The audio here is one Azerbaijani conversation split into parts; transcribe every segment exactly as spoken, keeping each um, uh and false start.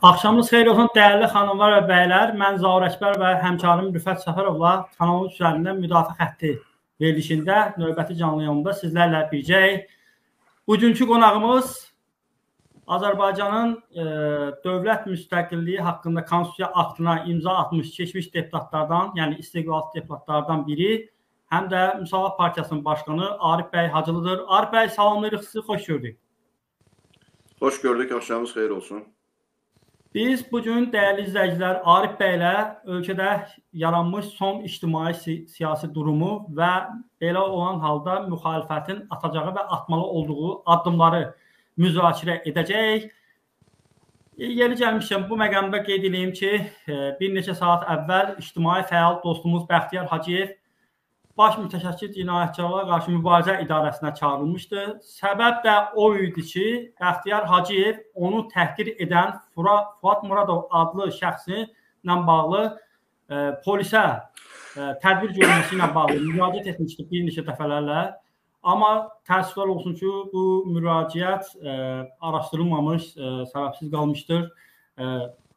Axşamınız xeyir olsun dəyərli xanımlar və bəylər. Mən Zaur Əkbər və həmkarım Rüfət Səfərovla kanalın üzərində müdafiə xətti verilişində növbəti canlı yayımda sizlərlə birgəyik. Bugünkü qonağımız Azərbaycanın e, dövlət müstəqilliyi haqqında konstitusiya aktına imza atmış keçmiş deputatlardan, yəni istiqlalçı deputatlardan biri, həm də Müsavat Partiyasının başqanı Arif bəy Hacılıdır. Arif bəy, salamlayırıq sizi, xoş gördük. Xoş gördük, axşamınız xeyir olsun. Biz bugün dəyərli izləyicilər Arif bəylə ölkədə yaranmış son ictimai si siyasi durumu və belə olan halda müxalifətin atacağı və atmalı olduğu addımları müzakirə edəcəyik. Yeri gəlmişəm, bu məqamda qeyd edeyim ki, bir neçə saat əvvəl ictimai fəal dostumuz Bəxtiyar Hacıyev baş mütəşəkkil cinayətçilərə qarşı mübarizə idarəsinə çağırılmışdı. Səbəb də o idi ki, Bəxtiyar Hacıyev onu təhqir edən Fuat Muradov adlı şəxslə bağlı e, polisə e, tədbir görülməsi ilə bağlı müraciət etmişdi bir neçə dəfələrlə. Amma təəssüflər olsun ki, bu müraciət e, araşdırılmamış, e, səbəbsiz qalmışdır. E,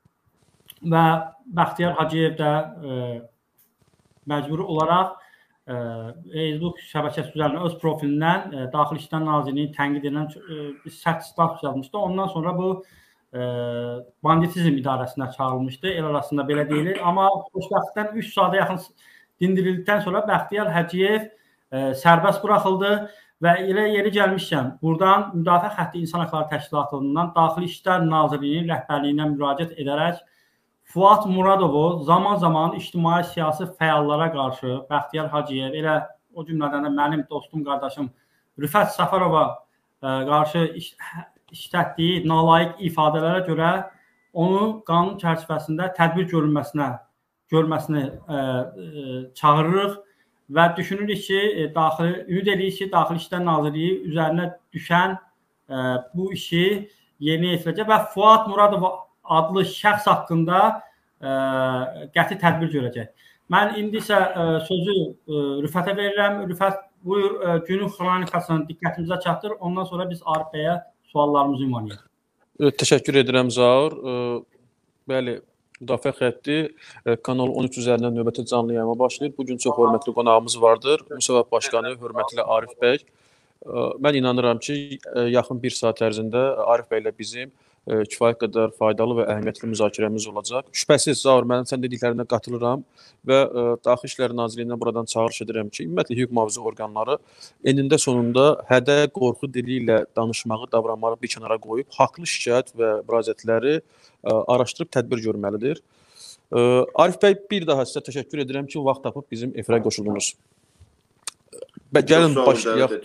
və Bəxtiyar Hacıyev də e, məcburi olaraq Facebook şəbəkəsi üzərindən öz profilindən e, Daxili İşlər Nazirliyinin tənqid edən e, sərt status yazmışdı. Ondan sonra bu e, banditizm idarəsinə çağırılmışdı. El arasında belə deyilir. Amma xoşbəxtlikdən üç saata yaxın dindirildikdən sonra Bəxtiyar Hacıyev e, sərbəst buraxıldı və elə yeri gəlmişkən buradan Müdafiə Xətti İnsan Hüquqları Təşkilatından Daxili İşlər Nazirliyinin rəhbərliyinə müraciət edərək Fuat Muradovu zaman-zaman ictimai siyasi fəallara qarşı Bəxtiyar Hacıyev, elə o cümlədən də mənim dostum, qardaşım Rüfət Səfərova qarşı işlətdiyi nalayiq ifadələrə görə onu qanun çərçivəsində tədbir görülməsinə görməsini ə, ə, çağırırıq və düşünürük ki, daxili ümid edirik ki, Daxili İşlər Nazirliyi üzərinə düşən ə, bu işi yerinə yetirəcək və Fuat Muradov adlı şəxs haqqında ə, qəti tədbir görəcək. Mən indi isə ə, sözü ə, Rüfətə verirəm. Rüfət, buyur, ə, günün xronikasını diqqətimizə çatdır. Ondan sonra biz Arif bəyə suallarımızı ünvanlayaq. Təşəkkür edirəm, Zaur. Bəli, Müdafiə Xətti Kanal on üç üzərindən növbəti canlı yayıma başlayır. Bugün çox hörmətli qonağımız vardır. Müsavat Başqanı, hörmətli Arif bəy. Mən inanıram ki, yaxın bir saat ərzində Arif bəylə bizim kifayət qədər faydalı və əhəmiyyətli müzakirəmiz olacaq. Şübhəsiz, Zaur, mən sən dediklərinə qatılıram və ə, Daxili İşlər Nazirliyinə buradan çağırış edirəm ki, ümumiyyətlə hüquq mühafizə orqanları enində sonunda hədə, qorxu dili ilə danışmağı, davranmağı bir kənara qoyub, haqlı şikayət və müraciətləri ə, araşdırıb tədbir görməlidir. Ə, Arif bəy, bir daha sizə təşəkkür edirəm ki, vaxt tapıb bizim efirə qoşuldunuz. Bə, gəlin başlayaq.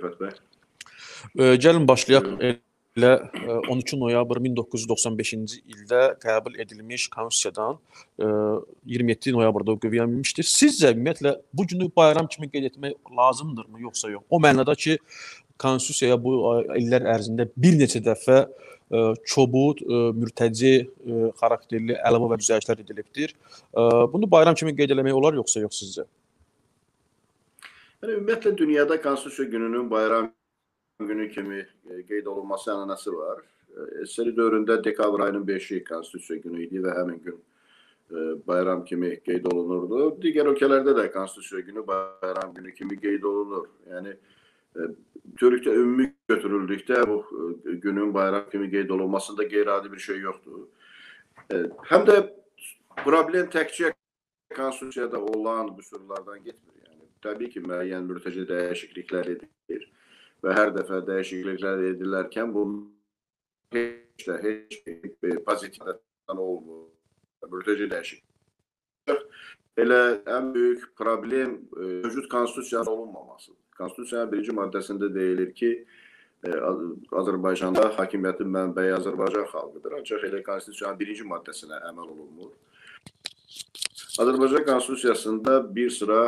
Ə, gəlin başlayaq. Ilə on iki noyabr min doqquz yüz doxsan beşinci ildə qəbul edilmiş konstitusiyadan iyirmi yeddi noyabrda qüvvəyə minmişdir. Sizcə ümumiyyətlə bu günü bayram kimi qeyd etmək lazımdırmı, yoxsa yox? O mənada ki, konstitusiyaya bu illər ərzində bir neçə dəfə kobud, mürtəci xarakterli əlavə və düzəlişlər edilibdir. Bunu bayram kimi qeyd etmək olar, yoxsa yox sizcə? Yəni, ümumiyyətlə dünyada konstitusiya gününün bayram günü kimi qeyd olunması ənənəsi var. S S R dövründə dekabr ayının beşi konstitusiya günü idi və həmin gün bayram kimi qeyd olunurdu. Digər ölkələrdə də konstitusiya günü bayram günü kimi qeyd olunur. Yəni, bütövlükdə ümumi götürüldükdə bu günün bayram kimi qeyd olunmasında qeyri-adi bir şey yoxdur. Həm də problem təkcə konstitusiyada olan qüsurlardan getmir. Yəni, təbii ki, müəyyən mürtəci dəyişikliklər edilir. Və hər dəfə dəyişikliklər edilərkən bu heç də heç pozitivdən olmur. Mürtəci dəyişiklik. Elə ən böyük problem mövcud konstitusiyanın olunmamasıdır. Konstitusiyanın birinci maddəsində deyilir ki, Azərbaycanda hakimiyyətin mənbəyi Azərbaycan xalqıdır. Ancaq elə konstitusiyanın birinci maddəsinə əməl olunmur. Azərbaycan konstitusiyasında bir sıra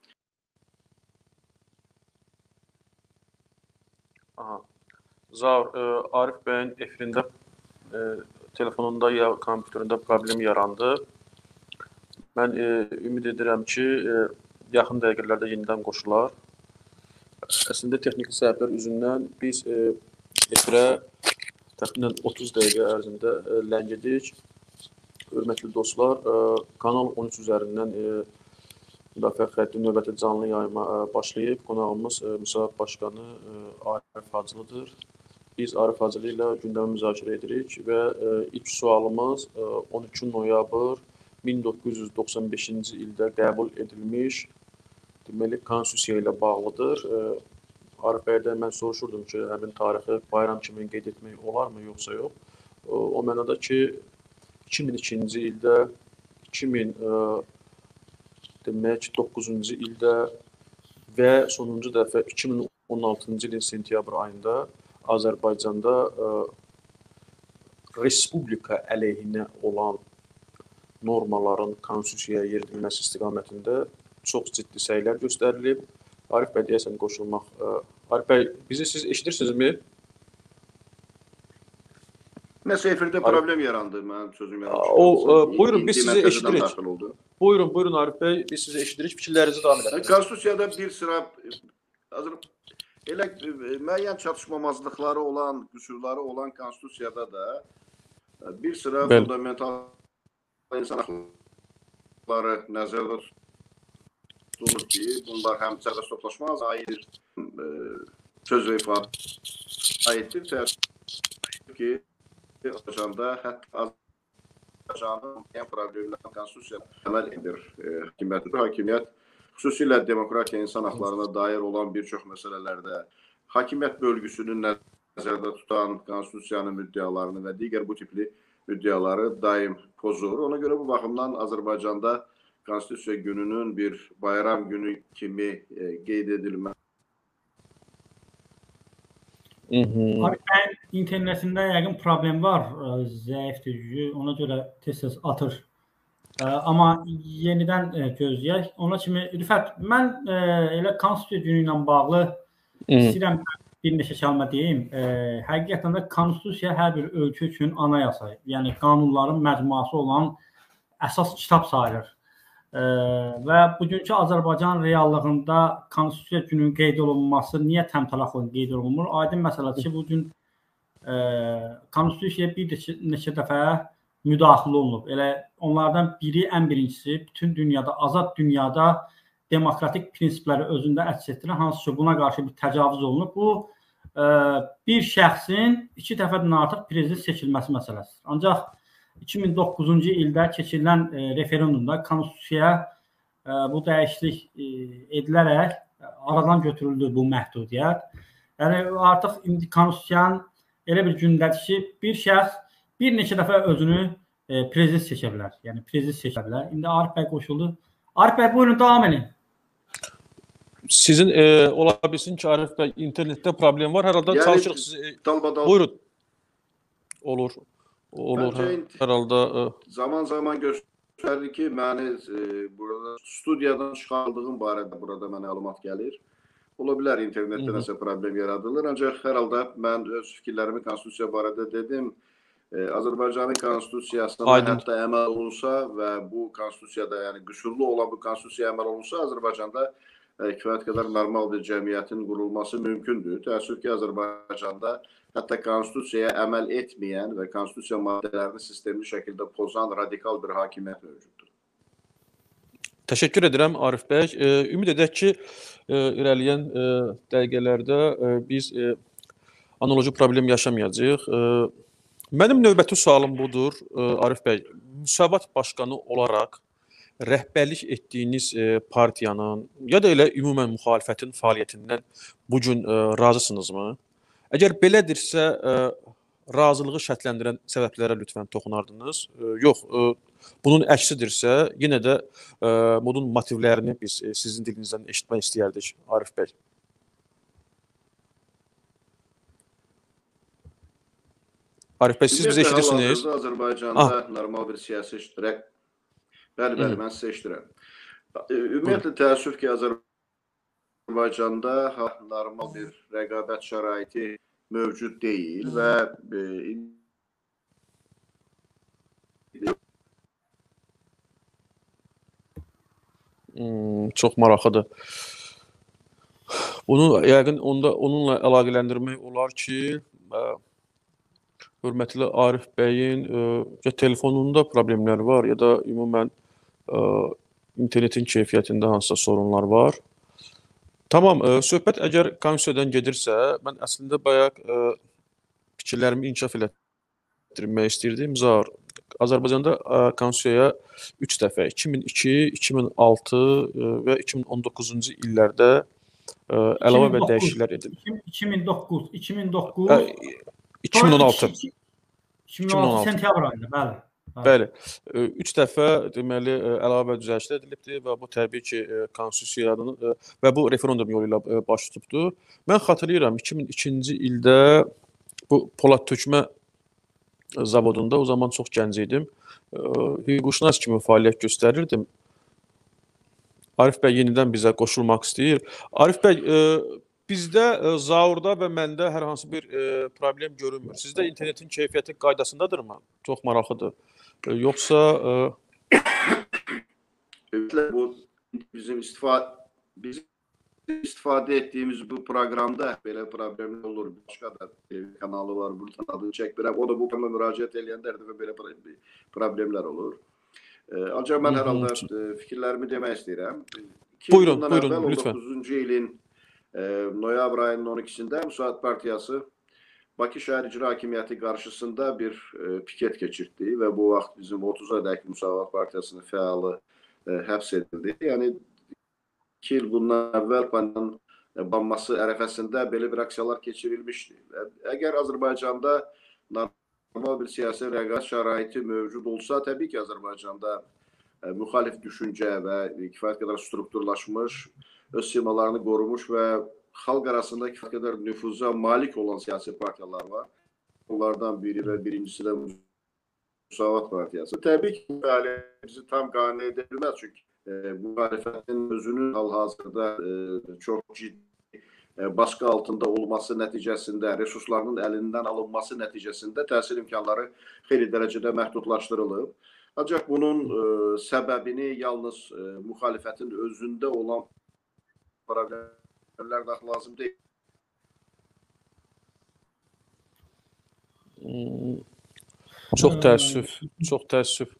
Aha. Zaur, e, Arif bəyin efirində e, telefonunda ya kompüterində problem yarandı. Mən e, ümid edirəm ki, e, yaxın dəqiqələrdə yenidən qoşular. Əslində texniki səbəblər üzündən biz e, efirə təxminən otuz dəqiqə ərzində e, ləngidik. Hörmətli dostlar, e, Kanal on üç üzərindən e, Müdafiə xətti növbəti canlı yayıma e, başlayıb. Qonağımız e, Müsavat Başqanı e, Arif Hacılıdır. Biz Arif Hacılı ilə gündəmi müzakirə edirik və e, ilk sualımız e, on iki noyabr min doqquz yüz doxsan beşinci ildə qəbul edilmiş deməli konstitusiya ilə bağlıdır. E, Arif bəydən mən soruşurdum ki, həmin tarixi bayram kimi qeyd etmək olarmı, yoxsa yox? E, o mənada ki, iki min ikinci ildə, iki min demək doqquzuncu ildə və sonuncu dəfə iki min on altıncı ilin sentyabr ayında Azərbaycanda ə, respublika əleyhinə olan normaların konstitusiyaya yeridilməsi istiqamətində çox ciddi səylər göstərilib. Arif bəy deyəsən qoşulmaq. Ə, Arif bəy, bizi siz eşidirsinizmi? Nəsə efirdə problem yarandı, mənim sözüm yarandı. O, ə, buyurun, biz sizi eşidirik. Buyurun, buyurun Arif bəy, biz sizi eşidirik, fikirlərinizi davam edərsiniz. Konstitusiyada bir sıra elə müəyyən çatışmamazlıqları olan, qüsurları olan konstitusiyada da bir sıra Bəli. fundamental insan hüquqları nəzərdə tutulur ki, bunlar həm sərbəst toplaşma aid söz və ifadə aiddir. Təəssüf ki, Azərbaycanda hətta Azərbaycanın müəyyən problemlərin konstitusiyada əməl edir hakimiyyətidir. Hakimiyyət xüsusilə demokratiya, insan haqlarına dair olan bir çox məsələlərdə hakimiyyət bölgüsünün nəzərdə tutan konstitusiyanın müddəalarını və digər bu tipli müddəaları daim pozur. Ona görə bu baxımdan Azərbaycanda konstitusiya gününün bir bayram günü kimi qeyd edilmə. Arif internetində yəqin problem var, zəifdir, ona görə tez-tez atır. Amma yenidən gözləyək. Ona kimi, Rüfət, mən elə konstitusiya günü ilə bağlı istəyirəm bir neçə kəlmə deyim. Həqiqətən də konstitusiya hər bir ölkə üçün anayasa, yəni qanunların məcmuası olan əsas kitab sayılır. Və bugünkü Azərbaycan reallığında konstitusiya gününün qeyd olunması niyə təmtəraqlı qeyd olunmur? Aydın məsələdir ki, bugün konstitusiyaya bir neçə dəfə müdaxilə olunub. Elə onlardan biri, ən birincisi, bütün dünyada, azad dünyada demokratik prinsipləri özündə əks etdirən, hansı ki, buna qarşı bir təcavüz olunub. Bu, bir şəxsin iki dəfədən artıq prezident seçilməsi məsələsidir. Ancaq iki min doqquzuncu ildə keçirilən referendumda konstitusiyaya bu dəyişiklik edilərək aradan götürüldü bu məhdudiyyət. Yəni, artıq indi konstitusiyanın elə bir gündədir ki, bir şəxs bir neçə dəfə özünü e, prezident seçə bilər. Yəni prezident seçə bilər. İndi Arif bəy qoşuldu. Arif bəy, buyurun, davam edin. Sizin e, ola bilsin ki, Arif bəy, internetdə problem var. Hər halda yəni, çalışırıq sizi. E, buyurun. Olur. Olur. Hər halda. E... Zaman zaman göstərir ki, məni e, burada studiyadan çıxardığım barədə burada mənə məlumat gəlir. Ola bilər internetdə nəsə problem yaradılır. Ancaq hər halda mən öz fikirlərimi konstitusiya barədə dedim. Azərbaycanın konstitusiyasına Aydın. Hətta əməl olunsa və bu konstitusiyada, yəni qüsurlu olan bu konstitusiyaya əməl olunsa, Azərbaycanda kifayət qədər normal bir cəmiyyətin qurulması mümkündür. Təəssüf ki, Azərbaycanda hətta konstitusiyaya əməl etməyən və konstitusiya maddələrini sistemli şəkildə pozan radikal bir hakimiyyət mövcuddur. Təşəkkür edirəm Arif bəy. E, ümid edək ki, e, irəliyən e, dəqiqələrdə e, biz e, analoji problem yaşamayacağıq. E, Mənim növbəti sualım budur, Arif bəy. Müsavat başqanı olaraq rəhbərlik etdiyiniz partiyanın ya da elə ümumən müxalifətin fəaliyyətindən bugün razısınızmı? Əgər belədirsə, razılığı şərtləndirən səbəblərə lütfən toxunardınız. Yox, bunun əksidirsə, yenə də bunun motivlərini biz sizin dilinizdən eşitmək istəyərdik, Arif bəy. Arif bəy, siz bizə eşidirsiniz? Azərbaycanda ah. normal bir siyasi iştirak. Bəli, bəli, mən sizə eşidirəm. Ümumiyyətlə, təəssüf ki, Azərbaycanda normal bir rəqabət şəraiti mövcud deyil və hmm, çox maraqlıdır. Bunu yəqin onda onunla əlaqələndirmək olar ki, hörmətli Arif bəyin ya telefonunda problemlər var, ya da ümumən internetin keyfiyyətində hansısa sorunlar var. Tamam, söhbət əgər konstitusiyadan gedirsə, mən əslində bayaq fikirlərimi inkişaf elətdirmək istəyirdim. Zar, Azərbaycanda konstitusiyaya üç dəfə iki min iki, iki min altı və iki min on doqquzuncu illərdə əlavə və dəyişikliklər edildi. iki min doqquz, iki min doqquz, iki min on altı. iki min on altı sentyabr ayında, bəli. Bəli, üç dəfə deməli əlavə və düzəlişlər edilibdir və bu təbii ki, konstitusiyanın və bu referendum yolu ilə baş tutubdur. Mən xatırlayıram, iki min ikinci ildə bu Polad Tökmə zavodunda, o zaman çox gənc idim, hüquqşünas kimi fəaliyyət göstərirdim. Arif bəy yenidən bizə qoşulmaq istəyir. Arif bəy, bizdə Zaurda və məndə hər hansı bir problem görünmür. Sizdə internetin keyfiyyəti qaydasındadırmı? Çox maraqlıdır. Yoxsa... Bu bizim istifadə, bizim istifadə etdiyimiz bu proqramda belə problemlər olur. Başqa da kanalı var, buradan adını çək biləm. O da bu kanala müraciət edəndə hər dəfə belə problemlər olur. Ancaq mən hər halda fikirlərimi demək istəyirəm. Buyurun, buyurun, lütfən. on doqquzuncu ilin noyabr ayının on ikisində Müsavat Partiyası Bakı Şəhər İcra Hakimiyyəti qarşısında bir piket keçirdi və bu vaxt bizim otuzadək Müsavat Partiyasının fəalı həbs edildi. Yəni, iki il bundan əvvəl pandanın banması ərəfəsində belə bir aksiyalar keçirilmişdi. Əgər Azərbaycanda normal bir siyasi rəqabət şəraiti mövcud olsa, təbii ki, Azərbaycanda müxalif düşüncə və kifayət qədər strukturlaşmış, öz simalarını qorumuş və xalq arasında kifayət qədər nüfuza malik olan siyasi partiyalar var. Onlardan biri və birincisi də Müsavat Partiyası. Təbii ki, bizi tam qane edə bilməz, çünki bu müxalifətin özünün hal-hazırda çox ciddi baskı altında olması nəticəsində, resurslarının əlindən alınması nəticəsində təhsil imkanları xeyli dərəcədə məhdudlaşdırılıb. Ancaq bunun səbəbini yalnız müxalifətin özündə olan problemlər daxil lazım deyil. Çox təəssüf, çox təəssüf.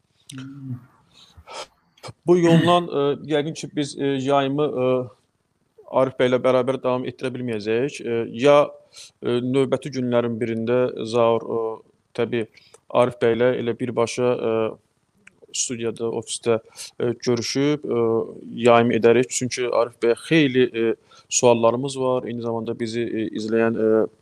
Bu yolla yəqin ki, biz yayımı Arif bəylə bərabər davam etdirə bilməyəcəyik. Ya növbəti günlərin birində Zaur təbii Arif bəylə elə birbaşa studiyada, ofisdə görüşüb yayım edərik. Çünki Arif bəyə xeyli suallarımız var. Eyni zamanda bizi izləyən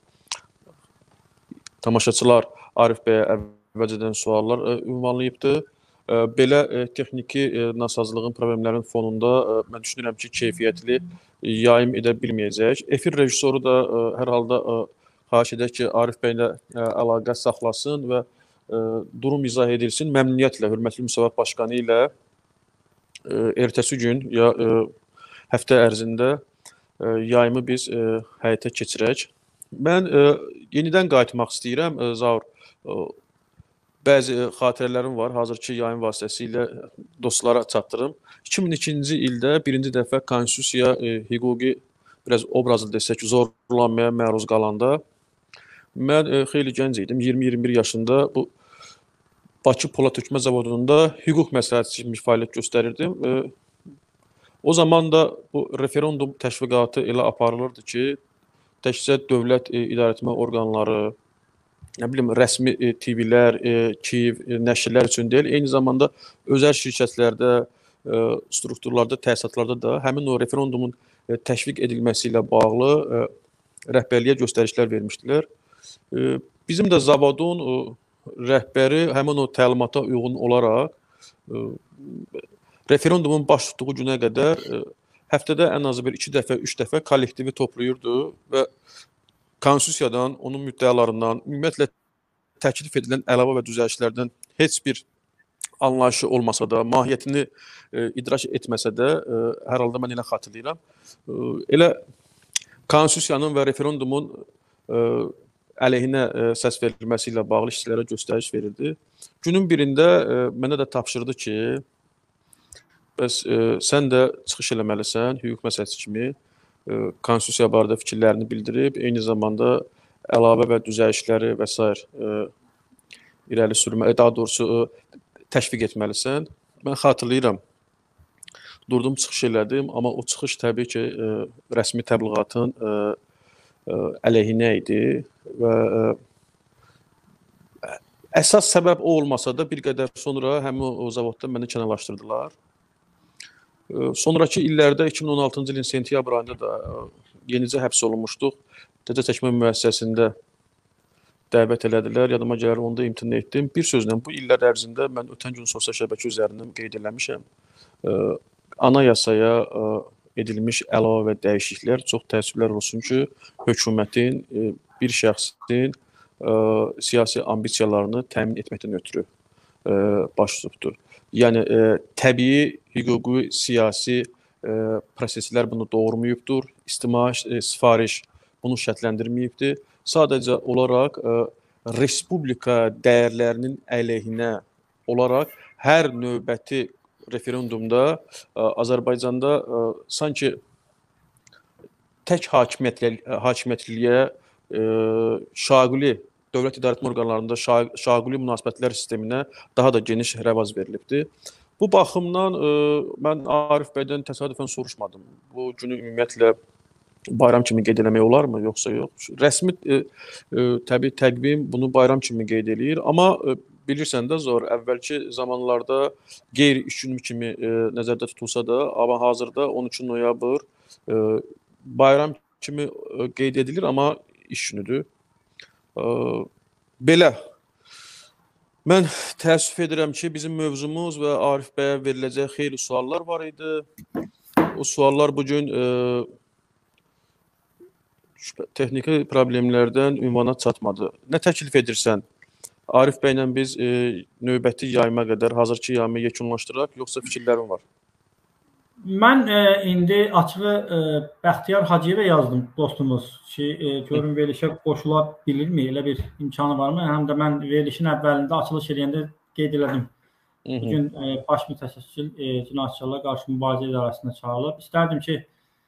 tamaşaçılar Arif bəyə əvvəlcədən suallar ünvanlayıbdır. Belə texniki nasazlığın, problemlərin fonunda mən düşünürəm ki, keyfiyyətli yayım edə bilməyəcək. Efir rejissoru da hər halda xahiş edək ki, Arif bəylə əlaqə saxlasın və durum izah edilsin. Məmnuniyyətlə, hörmətli Müsavat Başqanı ilə ertəsi gün ya həftə ərzində yayımı biz həyata keçirək. Mən yenidən qayıtmaq istəyirəm, Zaur. Bəzi xatirələrim var, hazırki yayın vasitəsilə dostlara çatdırım. iki min ikinci ildə birinci dəfə konstitusiya hüquqi, biraz obrazlı desək, zorlanmaya məruz qalanda mən xeyli gənc idim, iyirmi iyirmi bir yaşında bu Bakı Polad Tökmə zavodunda hüquq məsləhətçisi kimi fəaliyyət göstərirdim. O zaman da bu referendum təşviqatı elə aparılırdı ki, təkcə dövlət idarəetmə orqanları, nə bilim, rəsmi T V-lər, Kiyev nəşrlər üçün deyil, eyni zamanda özəl şirkətlərdə, strukturlarda, təsisatlarda da həmin o referendumun təşviq edilməsi ilə bağlı rəhbərliyə göstərişlər vermişdilər. Bizim də zavodun rəhbəri həmin o təlimata uyğun olaraq referendumun baş tutduğu günə qədər həftədə ən azı bir iki dəfə, üç dəfə kollektivi toplayırdı və konstitusiyadan, onun müddəalarından, ümumiyyətlə təklif edilən əlavə və düzəlişlərdən heç bir anlayışı olmasa da, mahiyyətini idrak etməsə də, hər halda mən elə xatırlayıram, elə konstitusiyanın və referendumun əleyhinə səs verilməsi ilə bağlı işçilərə göstəriş verildi. Günün birində mənə də tapşırdı ki, bəs sən də çıxış eləməlisən, hüquq məsləhətçisi kimi, konstitusiya barədə fikirlərini bildirib, eyni zamanda əlavə və düzəlişləri və s. irəli sürmə, daha doğrusu təşviq etməlisən. Mən xatırlayıram, durdum çıxış elədim, amma o çıxış təbii ki, rəsmi təbliğatın əleyhinə idi və əsas səbəb o olmasa da bir qədər sonra həmin o zavoddan məni kənarlaşdırdılar. Sonraki illərdə iki min on altıncı ilin sentyabr ayında da yenicə həbs olunmuşduq. Təzə çəkmə müəssisəsində dəvət elədilər. Yadıma gəlir, onda imtina etdim. Bir sözlə, bu illər ərzində mən ötən gün sosial şəbəkə üzərindən qeyd eləmişəm. Anayasaya edilmiş əlavə və dəyişikliklər çox təəssüflər olsun ki, hökumətin bir şəxsin siyasi ambisiyalarını təmin etməkdən ötürü baş tutubdur. Yəni, təbii, hüquqi, siyasi proseslər bunu doğurmayıbdır. İctimai sifariş bunu şərtləndirməyibdir. Sadəcə olaraq respublika dəyərlərinin əleyhinə olaraq hər növbəti referendumda Azərbaycanda sanki tək hakimiyyətliyə şaquli dövlət idarəetmə orqanlarında şaquli münasibətlər sisteminə daha da geniş rəvaz verilibdir. Bu baxımdan mən Arif bəydən təsadüfən soruşmadım. Bu günü ümumiyyətlə bayram kimi qeyd eləmək olarmı, yoxsa yox? Rəsmi təbii təqvim bunu bayram kimi qeyd eləyir, amma bilirsən də zor, əvvəlki zamanlarda qeyri-iş günü kimi nəzərdə tutulsa da, amma hazırda on üçü noyabr bayram kimi qeyd edilir, amma iş günüdür. Belə, mən təəssüf edirəm ki, bizim mövzumuz və Arif bəyə veriləcək xeyli suallar var idi. O suallar bugün texniki problemlərdən ünvana çatmadı. Nə təklif edirsən? Arif bəylə biz növbəti yayıma qədər hazırki yayımı yekunlaşdıraq, yoxsa fikirlərin var? Mən indi açığı Bəxtiyar Hacıyevə yazdım dostumuz ki, görün verilişə qoşula bilirmi, elə bir imkanı varmı? Həm də mən verilişin əvvəlində açılış edəndə qeyd elədim. Bugün baş mütəşəkkil cinayətçilərlə qarşı mübarizə idarəsinə çağırılıb. İstərdim ki,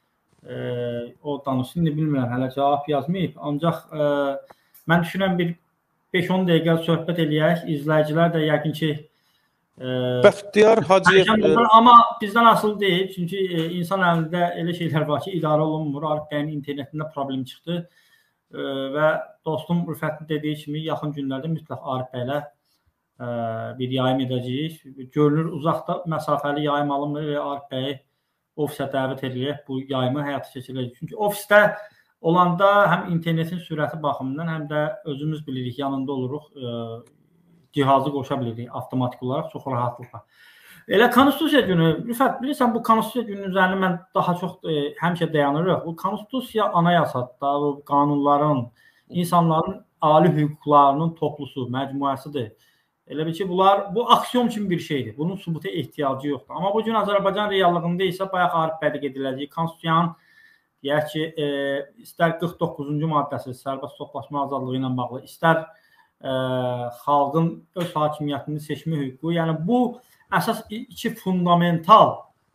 o danışsın, indi bilmirəm, hələ cavab yazmayıb. Ancaq mən düşünürəm bir beş on dəqiqə söhbət eləyək. İzləyicilər də yəqin ki, Bəxtiyar Hacıyev... Amma bizdən asılı deyil. Çünki insan əlində elə şeylər var ki, idarə olunmur. Arif bəyin internetində problem çıxdı və dostum Rüfətin dediyi kimi yaxın günlərdə mütləq Arif bəylə bir yayım edəcəyik. Görünür, uzaqda məsafəli yayım alınmır və Arif bəyi ofisə dəvət edilək bu yayımı həyata keçirəcək. Çünki ofisdə olanda həm internetin sürəti baxımından, həm də özümüz bilirik, yanında oluruq, cihazı qoşa bilirik avtomatik olaraq, çox rahatlıqla. Elə Konstitusiya günü, Rüfət, bilirsən, bu Konstitusiya gününün üzərində mən daha çox həmişə dayanırıq. Bu Konstitusiya anayasada, bu qanunların, insanların ali hüquqlarının toplusu, məcmuəsidir. Elə bil ki, bunlar, bu aksiyon kimi bir şeydir. Bunun sübuta ehtiyacı yoxdur. Amma bu gün Azərbaycan reallığında isə bayaq Arif bəydə qeyd ediləcək Konstitusiyanın, deyək ki, istər qırx doqquzuncu maddəsi, sərbəst toplaşma azadlığı ilə bağlı, istər xalqın öz hakimiyyətini seçmə hüququ. Yəni, bu əsas iki fundamental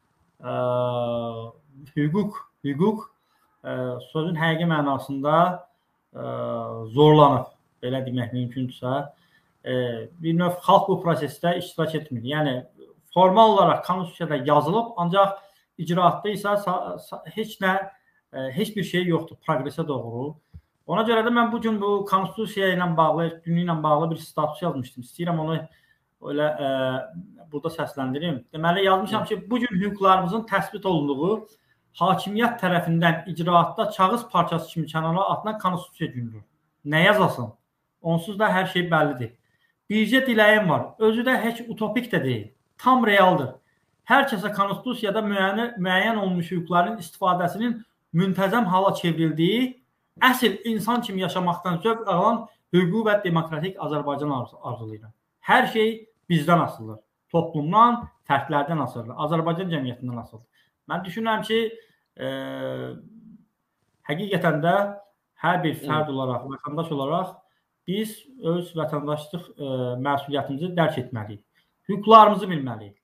hüquq, hüquq sözün həqiqi mənasında zorlanıb, belə demək mümkündürsə. Bir növ xalq bu prosesdə iştirak etmir. Yəni, formal olaraq Konstitusiyada yazılıb, ancaq icraatda isə heç nə, heç bir şey yoxdur, progresə doğru. Ona görə də mən bugün bu Konstitusiya ilə bağlı, günü ilə bağlı bir status yazmışdım. İstəyirəm onu öyle burada səsləndirim. Deməli, yazmışam ki, bugün hüquqlarımızın təsbit olunduğu hakimiyyət tərəfindən icraatda kağız parçası kimi kənara atılan Konstitusiya günüdür. Nə yazasın? Onsuz da hər şey bəllidir. Bircə diləyim var. Özü də heç utopik də deyil. Tam realdır. Hər kəsə Konstitusiyada müəyyən, müəyyən olmuş hüquqların istifadəsinin müntəzəm hala çevrildiyi, əsl insan kimi yaşamaqdan zövq alan hüquqi və demokratik Azərbaycan arzulayıram. Hər şey bizdən asılıdır. Toplumdan, fərdlərdən asılıdır. Azərbaycan cəmiyyətindən asılıdır. Mən düşünürəm ki, e, həqiqətən də hər bir fərd olaraq, vətəndaş olaraq biz öz vətəndaşlıq e, məsuliyyətimizi dərk etməliyik. Hüquqlarımızı bilməliyik.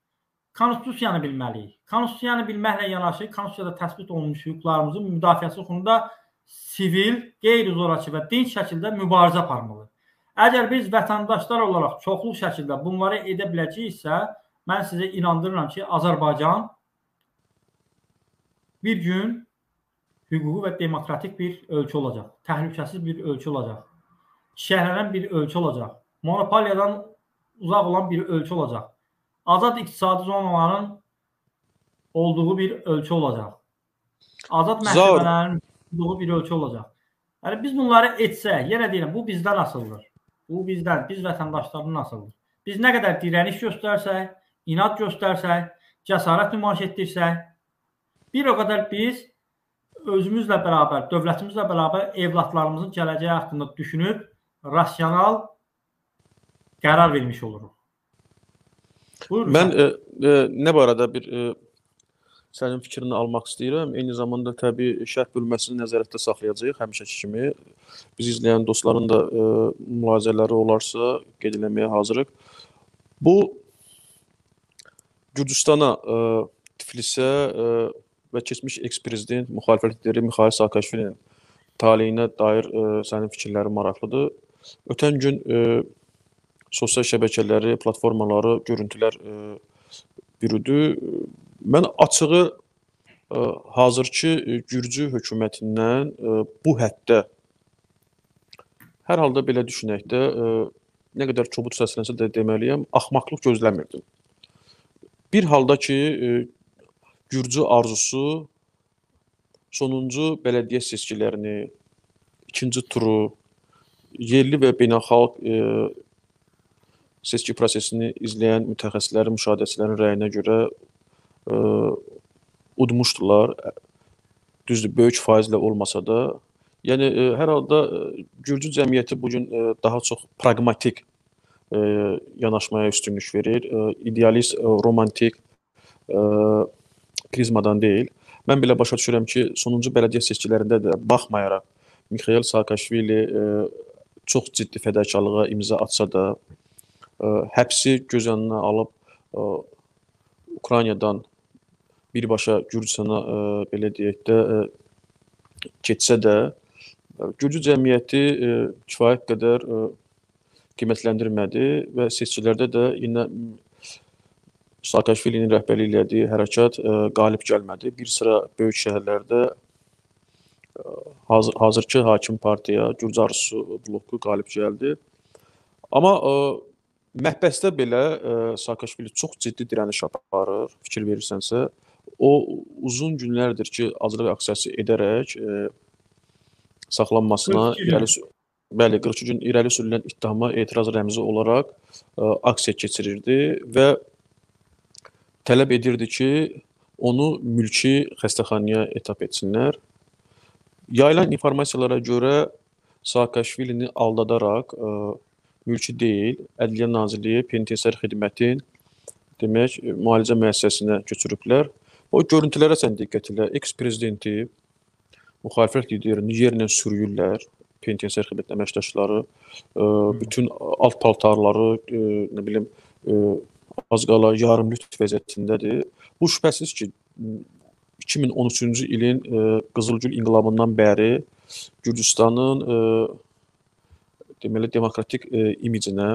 Konstitusiyanı bilməliyik. Konstitusiyanı bilməklə yanaşı, Konstitusiyada təsbit olunmuş hüquqlarımızın müdafiəsi uğrunda sivil, qeyri-zorakı və dinç şəkildə mübarizə aparmalı. Əgər biz vətəndaşlar olaraq çoxlu şəkildə bunları edə biləcəyiksə, mən sizə inandırıram ki, Azərbaycan bir gün hüquqi və demokratik bir ölkə olacaq. Təhlükəsiz bir ölkə olacaq. Şəhərlənən bir ölkə olacaq. Monopoliyadan uzaq olan bir ölkə olacaq. Azad iqtisadi zonaların olduğu bir ölkə olacaq. Azad məhkəmələrin olduğu bir ölkə olacaq. Yəni, biz bunları etsək, yenə deyirəm, bu bizdən asılıdır. Bu bizdən, biz vətəndaşlarından asılıdır. Biz nə qədər dirəniş göstərsək, inat göstərsək, cəsarət nümayiş etdirsək, bir o qədər biz özümüzlə bərabər, dövlətimizlə bərabər evlatlarımızın gələcəyi haqqında düşünüb, rasional qərar vermiş oluruq. Buyurun. Mən e, e, nə barədə bir e, sənin fikrini almaq istəyirəm. Eyni zamanda təbii şərh bölməsini nəzarətdə saxlayacağıq həmişəki kimi. Biz izləyən dostların da e, mülahizələri olarsa qeyd eləməyə hazırıq. Bu Gürcüstana, e, Tiflisə e, və keçmiş eks-prezident, müxalifət lideri Mixail Saakashvilinin taleyinə dair e, sənin fikirləri maraqlıdır. Ötən gün e, sosial şəbəkələri, platformaları, görüntülər e, bürüdü. Mən açığı e, hazırki Gürcü hökumətindən e, bu həddə hər halda belə düşünəkdə e, nə qədər kobud səslənsə də deməliyəm, axmaqlıq gözləmirdim. Bir halda ki, e, Gürcü arzusu sonuncu bələdiyyə seçkilərini, ikinci turu, yerli və beynəlxalq e, seçki prosesini izləyən mütəxəssislərin, müşahidəçilərin rəyinə görə e, udmuşdular. Düzdür, böyük faizlə olmasa da. Yəni, e, hər halda e, Gürcü cəmiyyəti bugün e, daha çox praqmatik e, yanaşmaya üstünlük verir. E, idealist, e, romantik e, prizmadan deyil. Mən belə başa düşürəm ki, sonuncu bələdiyyə seçkilərində də baxmayaraq Mixail Saakashvili e, çox ciddi fədakarlığa imza atsa da, e, həbsi göz önünə alıb e, Ukraynadan birbaşa Gürcüstana e, belə deyək də e, keçsə də, e, Gürcü cəmiyyəti e, kifayət qədər e, qiymətləndirmədi və seçkilərdə də yenə Saakashvilinin rəhbərlik elədiyi hərəkat e, qalib gəlmədi. Bir sıra böyük şəhərlərdə e, hazır, hazırki hakim partiya, Gürcü arzusu bloku qalib gəldi. Amma e, məhbəsdə belə e, Saakashvili çox ciddi dirəniş aparır, fikir verirsənsə. O uzun günlərdir ki, azlıq aksiyası edərək e, saxlanmasına irəli, bəli, qırx iki gün irəli sürülən ittihama etiraz rəmzi olaraq e, aksiya keçirirdi və tələb edirdi ki, onu mülki xəstəxanaya etap etsinlər. Yayılan informasiyalara görə Saakashvilini aldadaraq e, mülki deyil, Ədliyyə Nazirliyi penitensiar xidmətin demək, müalicə müəssisəsinə köçürüblər. O görüntülərə sən diqqət elə, eks-prezidenti, müxalifət liderini yerlə sürüyürlər, penitensiar xidmət əməkdaşları, e, bütün alt paltarları, e, nə bilim, e, az qala yarım lütf vəziyyətindədir. Bu şübhəsiz ki, iki min on üçüncü ilin e, Qızılgül inqilabından bəri Gürcüstanın e, deməli demokratik e, imicinə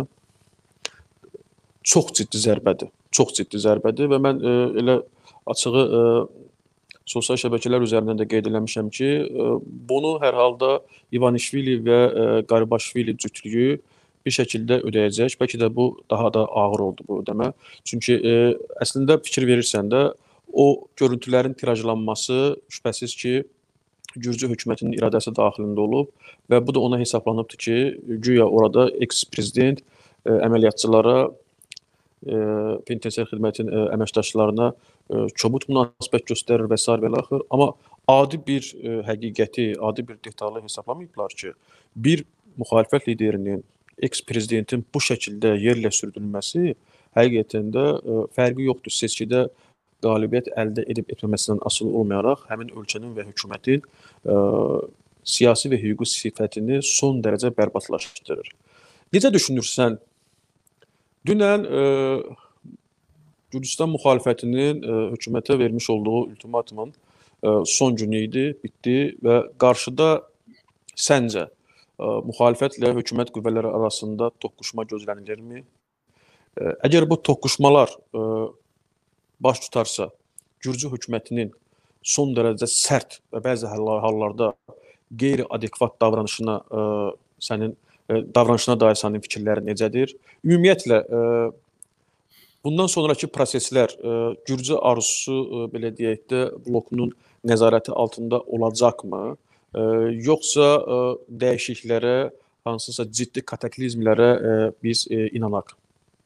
çox ciddi zərbədir. Çox ciddi zərbədir və mən e, elə açığı e, sosial şəbəkələr üzərindən də qeyd eləmişəm ki, e, bunu hər halda İvanishvili və e, Qaribaşvili cütlüyü bir şəkildə ödəyəcək. Bəlkə də bu daha da ağır oldu bu ödəmə. Çünki e, əslində fikir verirsən də o görüntülərin tirajlanması şübhəsiz ki, Gürcü hökumətinin iradəsi daxilində olub və bu da ona hesablanıbdır ki, güya orada eks-prezident e, əməliyyatçılara, e, penitensiar xidmətin e, əməkdaşlarına e, kobud münasibət göstərir və s. və axır. Amma adi bir e, həqiqəti, adi bir detalı hesablamayıblar ki, bir müxalifət liderinin, eks-prezidentin bu şəkildə yerlə sürdürülməsi həqiqətən də e, fərqi yoxdur. Seçkidə qalibiyyət əldə edib etməməsindən asılı olmayaraq həmin ölkənin və hökumətin e, siyasi və hüquqi sifətini son dərəcə bərbadlaşdırır. Necə düşünürsən? Dünən e, Gürcüstan müxalifətinin e, hökumətə vermiş olduğu ultimatumun son günü idi, bitdi və qarşıda səncə müxalifətlə hökumət qüvvələri arasında toqquşma gözlənilirmi? Əgər bu toqquşmalar baş tutarsa, Gürcü hökumətinin son dərəcə sərt və bəzi hallarda qeyri-adekvat davranışına sənin davranışına dair sənin fikirlərin necədir? Ümumiyyətlə bundan sonraki proseslər Gürcü arzusu belə deyək də blokunun nəzarəti altında olacaqmı? Yoxsa dəyişikliklərə, hansısa ciddi kataklizmlərə biz inanaq?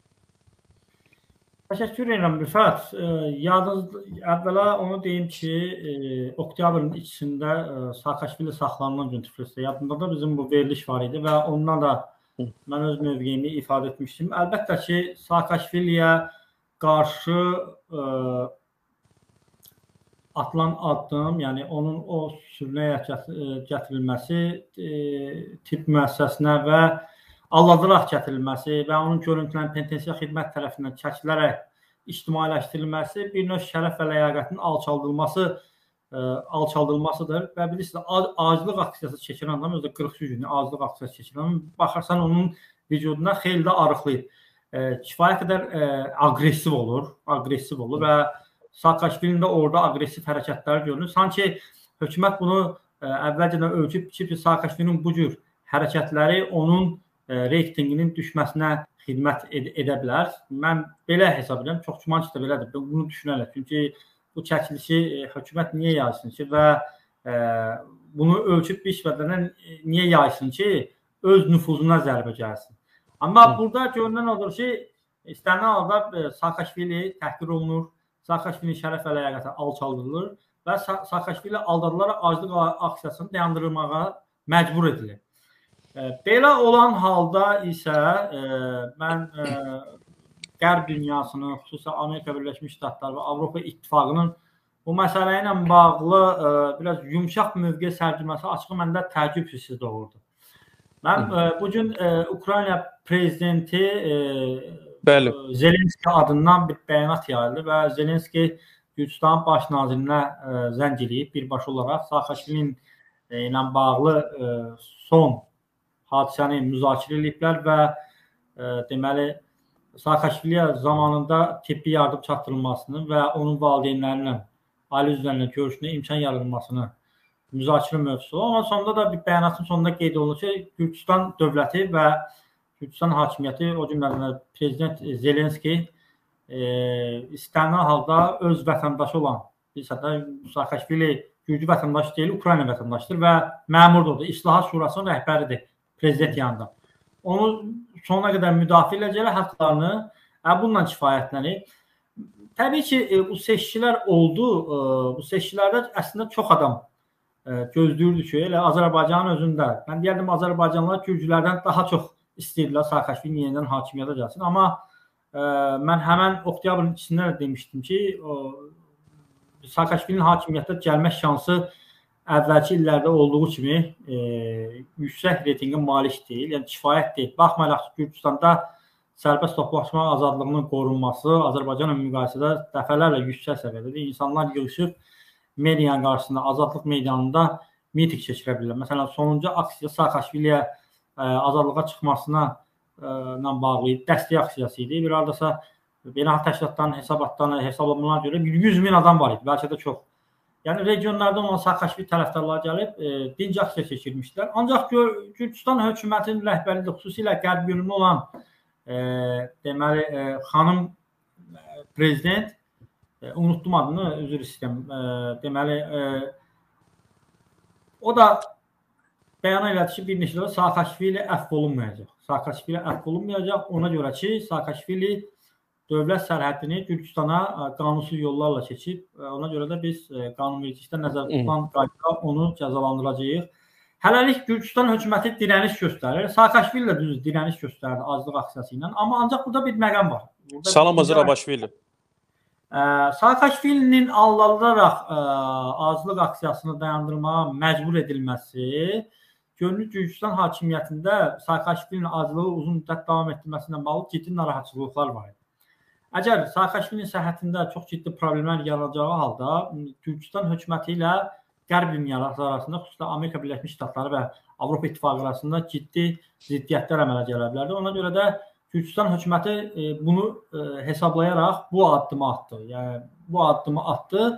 Təşəkkür edirəm Rüfət. Yadınız, əvvəla onu deyim ki, oktyabrın ikisində Saakashvili saxlanılan gün Tiflisdə yadımda da bizim bu veriliş var idi və ondan da mən öz mövqeyimi ifadə etmişdim. Əlbəttə ki, Saakashviliyə qarşı atılan addım, yəni onun o sürünə gətirilməsi, tibb müəssisəsinə və aldadılaraq gətirilməsi və onun görüntülərin penitensiya xidmət tərəfindən çəkilərək ictimailəşdirilməsi bir növ şərəf və ləyaqətin alçaldılması alçaldılmasıdır və bilirsiniz, aclıq aksiyası çəkilən adam, özdə qırx üç günlük aclıq aksiyası çəkilən, baxarsan onun vücuduna xeyli də arıqlayıb. Kifayət qədər aqressiv olur, aqressiv olur və Saakashvilinin də orada aqressiv hərəkətləri görünür. Sanki hökumət bunu əvvəlcədən ölçüb ki, Saakashvilinin bu cür hərəkətləri onun reytinginin düşməsinə xidmət ed edə bilər. Mən belə hesab edirəm, çox güman ki, belədir. Bunu düşünərlər. Çünki bu çəkilişi hökumət niyə yaysın ki və e, bunu ölçüb biçmədən niyə yaysın ki, öz nüfuzuna zərbə gəlsin. Amma Hı. burada görünən odur ki, istənilən halda Saakashvili təhqir olunur, Saakashvilinin şərəf və ləyaqəti alçaldılır və Saakashvili aldadılaraq aclıq aksiyasını dayandırılmağa məcbur edilir. Belə olan halda isə e, mən e, Qərb dünyasının, xüsusən Amerika Birləşmiş Ştatları və Avropa İttifaqının bu məsələ ilə bağlı e, biraz yumşaq mövqe sərgiləməsi açığı məndə təəccüb hissi doğurdu. Mən e, bugün e, Ukrayna prezidenti e, Zelenski adından bir bəyanat yayıldı və Zelenski Gürcüstanın baş nazirinə e, zəng edib birbaşa olaraq Saakashvilinin e, ilə bağlı e, son hadisəni müzakirə ediblər və e, deməli Saakashviliyə zamanında tibbi yardım çatdırılmasını və onun valideynlərinin ailə üzvlərinin görüşünə imkan yaradılmasını müzakirə mövzusu. Amma sonunda da bir bəyanatın sonunda qeyd olunur ki, Gürcüstan dövləti və Gürcüstan hakimiyyəti, o cümlədən prezident Zelenski e, istənilən halda öz vətəndaşı olan, bilsə də Saakashvili Gürcü vətəndaşı deyil, Ukrayna vətəndaşıdır və məmurdur, İslahat Şurasının rəhbəridir prezident yanında. Onu sonuna qədər müdafiə edəcəklər haqlarını, bununla kifayətlənir. Təbii ki, bu seçkilər oldu. Bu seçkilərdə əslində çox adam gözləyirdi ki, elə Azərbaycanın özündə. Mən deyərdim, Azərbaycanlılar Gürcülərdən daha çox istəyirlər Saakashvili yenidən hakimiyyətə gəlsin. Amma mən həmən oktyabrın ikisində də demişdim ki, Saakashvilinin hakimiyyətə gəlmə şansı əvvəlki illərdə olduğu kimi e, yüksək reytinqə malik deyil, yəni kifayət deyil. Baxmayaraq ki, Gürcüstanda sərbəst toplaşma azadlığının qorunması Azərbaycanla müqayisədə dəfələrlə yüksək səviyyədədir. İnsanlar yığışıb medianın qarşısında, azadlıq meydanında miting keçirə bilirlər. Məsələn, sonuncu aksiya Saakashviliyə e, azadlığa çıxmasına e, bağlı dəstək aksiyası idi. Bir haradasa beynəlxalq təşkilatların hesabatlarına, hesablamalarına görə yüz min adam var idi, bəlkə də çox. Yəni regionlarda olan Saakashvili tərəfdarlar gəlib e, dinc aksiya keçirmişlər. Ancaq Gürcüstan hökumətinin rəhbərliyi, xüsusilə qərb yönümlü olan e, deməli e, xanım e, prezident, e, unutdum adını, üzr istəyirəm. E, deməli e, o da bəyan elədi ki, bir neçə dəfə Saakashvili əfv olunmayacaq. Saakashvili əfv olunmayacaq. Ona görə ki, Saakashvili dövlət sərhədini Gürcüstana qanunsuz yollarla keçib, ona görə də biz qanunvericilikdə nəzərdə tutulan qaydada onu cəzalandıracağıq. Hələlik Gürcüstan hökuməti dirəniş göstərir. Saakashvili də düz dirəniş göstərdi aclıq aksiyası ilə. Amma ancaq burada bir məqam var. Burada Salam Azərbaycanlı. Saakashvilinin aldadılaraq aclıq aksiyasını dayandırmağa məcbur edilməsi görünür Gürcüstan hakimiyyətində Saakashvilinin aclığı uzun müddət davam etdirməsindən bağlı ciddi narahatçılıqlar var idi. əgər Saakashvilinin səhhətində çox ciddi problemlər yaranacağı halda Gürcüstan hökuməti ilə Qərb dünyası arasında, xüsusilə Amerika Birləşmiş Ştatları və Avropa İttifaqı arasında ciddi ziddiyyətlər əmələ gələ bilər. Ona görə də Gürcüstan hökuməti bunu hesablayaraq bu addımı atdı. Yəni bu addımı atdı.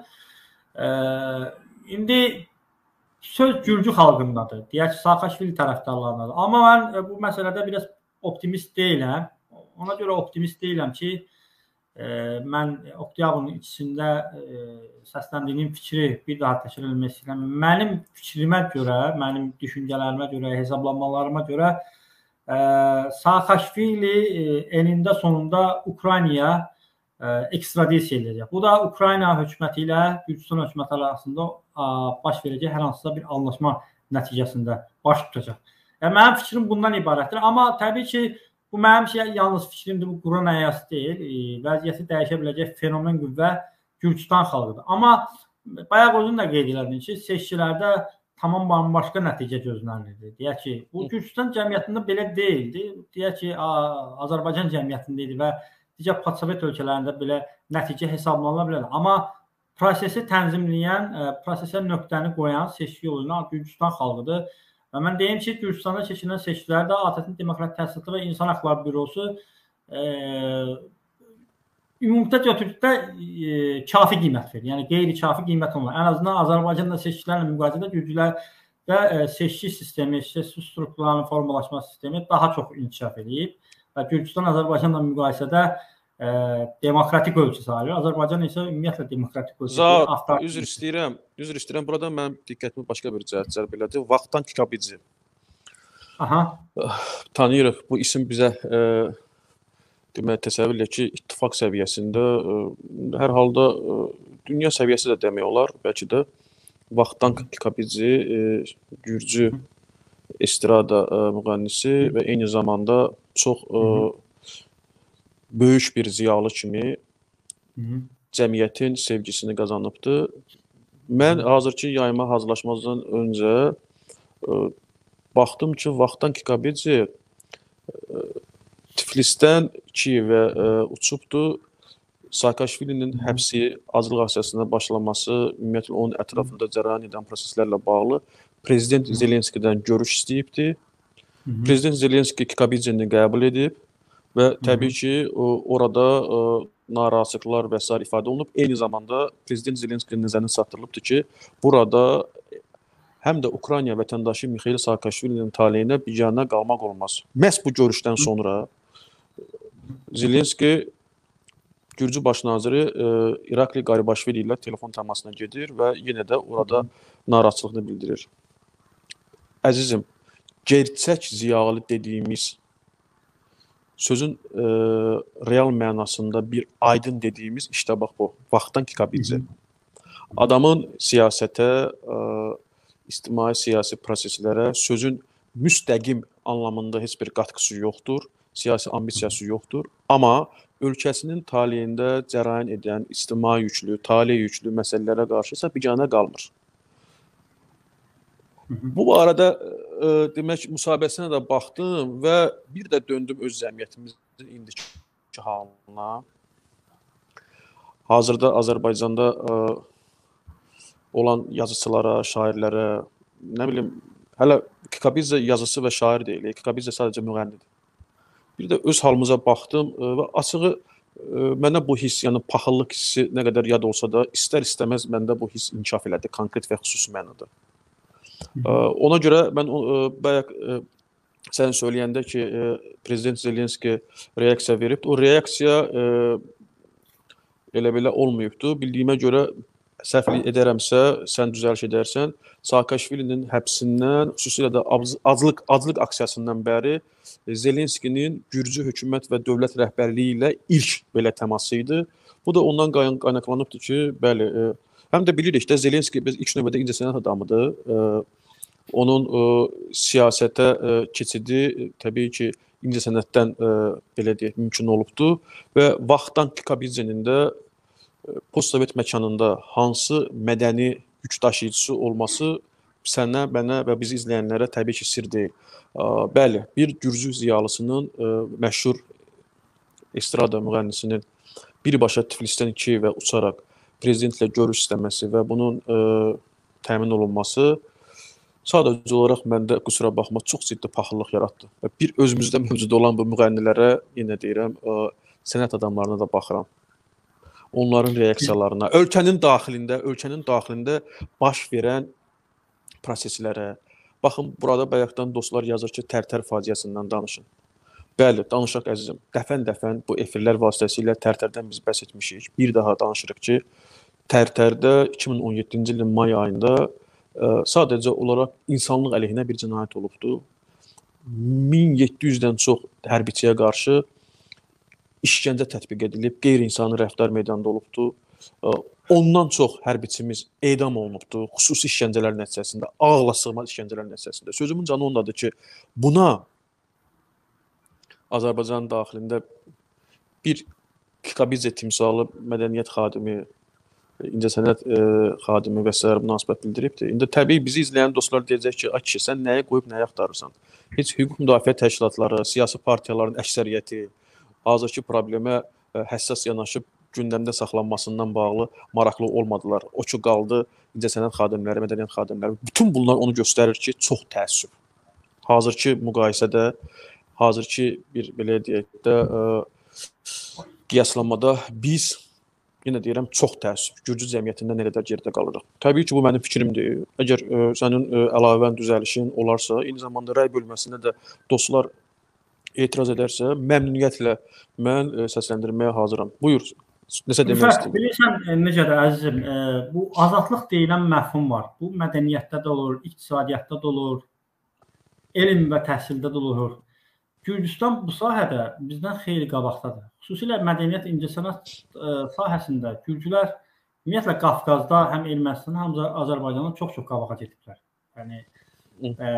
İndi söz Gürcü xalqındadır. Deyək ki, Saakashvili tərəfdarlarındadır. Amma mən bu məsələdə biraz optimist deyiləm. Ona görə optimist deyiləm ki, mən oktyabrın içində səsləndiyim fikri bir daha təkrar etmək istəyirəm. Mənim fikrimə görə, mənim düşüncələrimə görə, hesablanmalarıma görə Saakashvili enində sonunda Ukraynaya ekstradisiya ediləcək. Bu da Ukrayna hökuməti ilə Gürcüstan hökuməti arasında baş verəcək hər hansısa bir anlaşma nəticəsində baş tutacaq. Yəni mənim fikrim bundan ibarətdir. Amma təbii ki, bu mənim şey yalnız fikrimdir, bu Quran əyası deyil. Vəziyyəti dəyişə biləcək fenomen qüvvə Gürcüstan xalqıdır. Amma bayaq özün də qeyd elədin ki, seçkilərdə tamam bambaşqa nəticə gözlənilirdi. Deyək ki, bu Gürcüstan cəmiyyətində belə deyildi. Deyək ki, Azərbaycan cəmiyyətində idi və digər postsovet ölkələrində belə nəticə hesablanıla bilər. Amma prosesi tənzimləyən, prosesə nöqtəni qoyan seçki yoluna Gürcüstan xalqıdır. Və mən deyim ki, Gürcüstanda seçilən seçkilərdə ATƏT-in Demokratik Təsərrüfatı və İnsan Haqları Bürosu ümumiyyətlə götürdükdə kafi qiymət verir. Yəni qeyri-kafi qiymət olmur. Ən azından Azərbaycanda seçkilərlə müqayisədə Gürcülərdə seçki sistemi, seçki strukturlarının formalaşma sistemi daha çox inkişaf edib. Və Gürcüstan Azərbaycanla müqayisədə demokratik ölçü sayılır. Azərbaycan isə ümumiyyətlə demokratik ölçü. Zat, üzr istəyirəm. Üzr istəyirəm. Burada mənim diqqətimi başqa bir cəhət cəlb elədi. Vaxtdan Kikabici. Aha. Tanıyırıq. Bu isim bizə e, demək təsəvvür elə ki, ittifaq səviyyəsində e, hər halda e, dünya səviyyəsi də demək olar, bəlkə də Vaxtdan Kikabici e, Gürcü estrada e, müğənnisi və eyni zamanda çox e, böyük bir ziyalı kimi cəmiyyətin sevgisini qazanıbdır. Mən hazırki yayıma hazırlaşmazdan öncə e, baxdım ki, Vaxtdan Kikabici e, Tiflisdən Kiyevə e, uçubdur. Saakashvilinin həbsi azlıq aksiyasına başlaması, ümumiyyətlə onun ətrafında cərəyan edən proseslərlə bağlı Prezident Zelenskidən görüş istəyibdir. Prezident Zelenski Kikabicini qəbul edib və təbii ki, orada narazılıqlar və s. ifadə olunub. Eyni zamanda Prezident Zelenskinin nəzərinə çatdırılıbdır ki, burada həm də Ukrayna vətəndaşı Mixail Saakashvilinin taleyinə biganə qalmaq olmaz. Məhz bu görüşdən sonra Zelenski Gürcü baş naziri İrakli Qaribaşvili ilə telefon təmasına gedir və yenə də orada narazılığını bildirir. Əzizim, gerçək ziyalı dediyimiz sözün e, real mənasında bir aydın dediyimiz işte bax bu, Vaxtdan Kikabici. Adamın siyasətə, e, ictimai siyasi proseslərə sözün müstəqim anlamında heç bir qatqısı yoxdur, siyasi ambisiyası yoxdur. Amma ölkəsinin taleyində cərəyan edən ictimai yüklü, taley yüklü məsələlərə qarşı isə biganə qalmır. Bu arada e, demək müsahibəsinə də baxdım və bir də döndüm öz cəmiyyətimizin indiki halına. Hazırda Azərbaycanda e, olan yazıçılara, şairlərə, nə bilim, hələ Kikabidze yazısı və şair deyil, Kikabidze sadəcə müğənnidir. Bir də öz halımıza baxdım e, və açığı e, mənə bu hiss, yəni paxıllıq hissi nə qədər yad olsa da istər-istəməz məndə bu hiss inkişaf elədi, konkret və xüsusi mənada. Ona görə mən bayaq sən söyləyəndə ki, Prezident Zelenski reaksiya verib, o reaksiya elə belə olmayıbdır. Bildiyimə görə səhvlik edərəmsə, sən düzəliş edərsən, Saakashvilinin həbsindən, xüsusilə də aclıq, aclıq aksiyasından bəri Zelenskinin Gürcü hökumət və dövlət rəhbərliyi ilə ilk belə təması idi. Bu da ondan qaynaqlanıbdır ki, bəli, həm də bilirik də Zelenski biz ilk növbədə incəsənət adamıdır. Onun ə, siyasətə ə, keçidi təbii ki, incəsənətdən ə, belə deyək, mümkün olubdur və Vaxtdan Kikabidzenin də postsovet məkanında hansı mədəni yük daşıyıcısı olması sənə, mənə və bizi izləyənlərə təbii ki, sir deyil. Ə, bəli, bir Gürcü ziyalısının ə, məşhur estrada müğənnisinin birbaşa Tiflisdən Kiyevə uçaraq prezidentlə görüş istəməsi və bunun ə, təmin olunması sadəcə olaraq məndə qüsura baxma çox ciddi paxıllıq yaratdı. Və bir özümüzdə mövcud olan bu müğənnilərə yenə deyirəm, ə, sənət adamlarına da baxıram. Onların reaksiyalarına, ölkənin daxilində, ölkənin daxilində baş verən proseslərə. Baxın, burada bayaqdan dostlar yazır ki, Tərtər faciəsindən danışın. Bəli, danışaq əzizim. Dəfən-dəfən bu efirlər vasitəsilə Tərtərdən biz bəhs etmişik. Bir daha danışırıq ki, Tərtərdə iki min on yeddinci ilin may ayında ə, sadəcə olaraq insanlıq əleyhinə bir cinayət olubdu. min yeddi yüzdən çox hərbiçiyə qarşı işgəncə tətbiq edilib, qeyri-insani rəftar meydanda olubdu. Ondan çox hərbiçimiz edam olunubdu, xüsusi işgəncələr nəticəsində, ağla sığmaz işgəncələr nəticəsində. Sözümün canı ondadır ki, buna Azərbaycan daxilində bir Kikabidze timsalı mədəniyyət xadimi, incəsənət e, xadimi və s. münasibət bildiribdir. İndi təbii bizi izləyən dostlar deyəcək ki, ay kişi, sən nəyə qoyub, nəyə axtarırsan? Heç hüquq müdafiə təşkilatları, siyasi partiyaların əksəriyyəti hazırki problemə ə, həssas yanaşıb gündəmdə saxlanmasından bağlı maraqlı olmadılar. O ki, qaldı incəsənət xadimləri, mədəniyyət xadimləri. Bütün bunlar onu göstərir ki, çox təəssüf. Hazırki müqayisədə, hazırki bir belə deyək də ə, qiyaslamada biz, yenə deyirəm, çox təəssüf. Gürcü cəmiyyətində nə qədər geridə qalırıq. Təbii ki, bu mənim fikrimdir. Əgər ə, sənin ə, əlavən düzəlişin olarsa, eyni zamanda rəy bölməsində də dostlar etiraz edərsə, məmnuniyyətlə mən ə, səsləndirməyə hazıram. Buyur, nəsə demək istəyirəm. Bilirsən, necədir əzizim, ə, bu azadlıq deyilən məfhum var. Bu mədəniyyətdə də olur, iqtisadiyyatda da olur, elm və təhsildə də olur. Gürcüstan bu sahədə bizdən xeyli qabaqdadır. Xüsusilə mədəniyyət, incəsənət sahəsində Gürcülər ümumiyyətlə Qafqazda həm Ermənistan, həm Azərbaycandan çox-çox qabağa gediblər. Yəni e,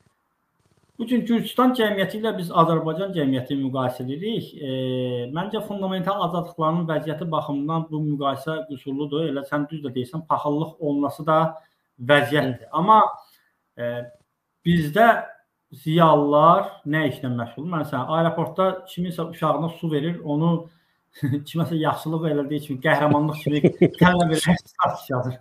bu gün Gürcüstan cəmiyyəti ilə biz Azərbaycan cəmiyyətini müqayisə edirik. E, məncə fundamental azadlıqların vəziyyəti baxımından bu müqayisə qüsurludur. Elə sən düz də deyirsən, paxıllıq olması da vəziyyətdir. Amma e, bizdə ziyalılar nə işlə məşğul? Məsələn, aeroportda kiminsə uşağına su verir, onu kiməsə yaxşılıq elədiyi kimi, qəhrəmanlıq kimi tələb edir, status yazır.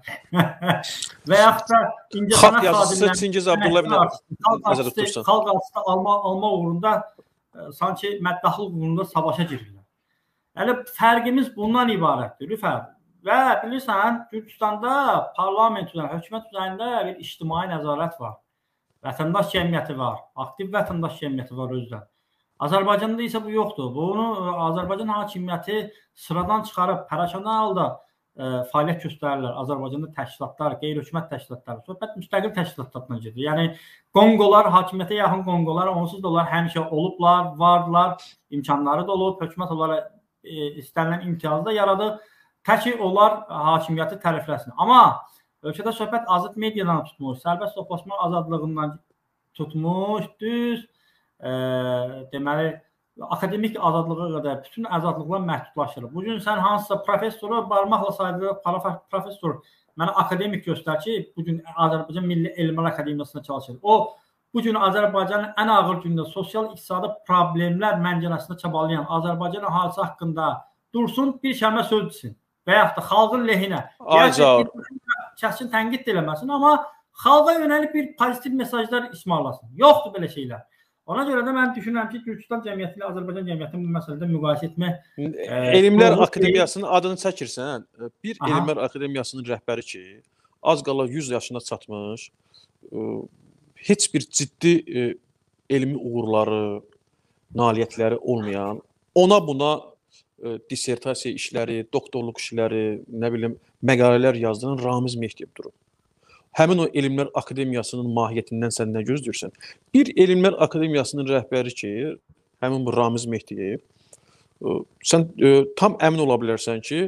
Və yaxud da incəsənət xadimləri xalq arasında alma, alma uğrunda sanki məddahlıq uğrunda savaşa girirlər. Yəni, fərqimiz bundan ibarətdir, Rüfət. Və bilirsən, Gürcüstanda parlament üzərində, hökumət üzərində bir ictimai nəzarət var. Vətəndaş cəmiyyəti var, aktiv vətəndaş cəmiyyəti var özdə. Azərbaycanda isə bu yoxdur. Bunu Azərbaycan hakimiyyəti sıradan çıxarıb, pərakəndə halda e, fəaliyyət göstərirlər. Azərbaycanda təşkilatlar, qeyri-hökumət təşkilatları, söhbət müstəqil təşkilatlardan gedir. Yəni, Qonqolar, hakimiyyətə yaxın Qonqolar, onsuz da onlar həmişə olublar, vardılar, imkanları da olub, hökumət onlara e, istənilən imtiyazı da yaradı. Təki onlar hakimiyyəti tərifləsin. Amma ölkədə söhbət azad mediadan tutmuş, sərbəst toplaşma azadlığından tutmuş, düz, e, deməli, akademik azadlığa qədər bütün azadlıqlar məhdudlaşdırılır. Bugün sən hansısa professoru barmaqla saydığı professor mənə akademik göstər ki, bugün Azərbaycan Milli Elmlər Akademiyasında çalışır. O, bugün Azərbaycanın ən ağır gündə sosial-iqtisadi problemlər məncələsində çabalayan Azərbaycan əhalisi haqqında dursun, bir kəlmə söz desin və yaxud da xalqın lehinə. Kəskin tənqid də eləməsin, amma xalqa yönəlib bir pozitiv mesajlar ismarlasın. Yoxdur belə şeylər. Ona görə də mən düşünürəm ki, Gürcüstan cəmiyyəti ilə Azərbaycan cəmiyyətini bu məsələdə müqayisə etmək... Elmlər Akademiyasının adını çəkirsən, bir Aha. Elmlər Akademiyasının rəhbəri ki, az qala yüz yaşına çatmış, heç bir ciddi elmi uğurları, nailiyyətləri olmayan, ona buna dissertasiya işləri, doktorluq işləri, nə bilim, məqalələr yazdıran Ramiz Mehdiyev durub. Həmin o Elmlər Akademiyasının mahiyyətindən sən nə gözləyirsən? Bir Elmlər Akademiyasının rəhbəri ki, həmin bu Ramiz Mehdiyev, sən tam əmin ola bilərsən ki,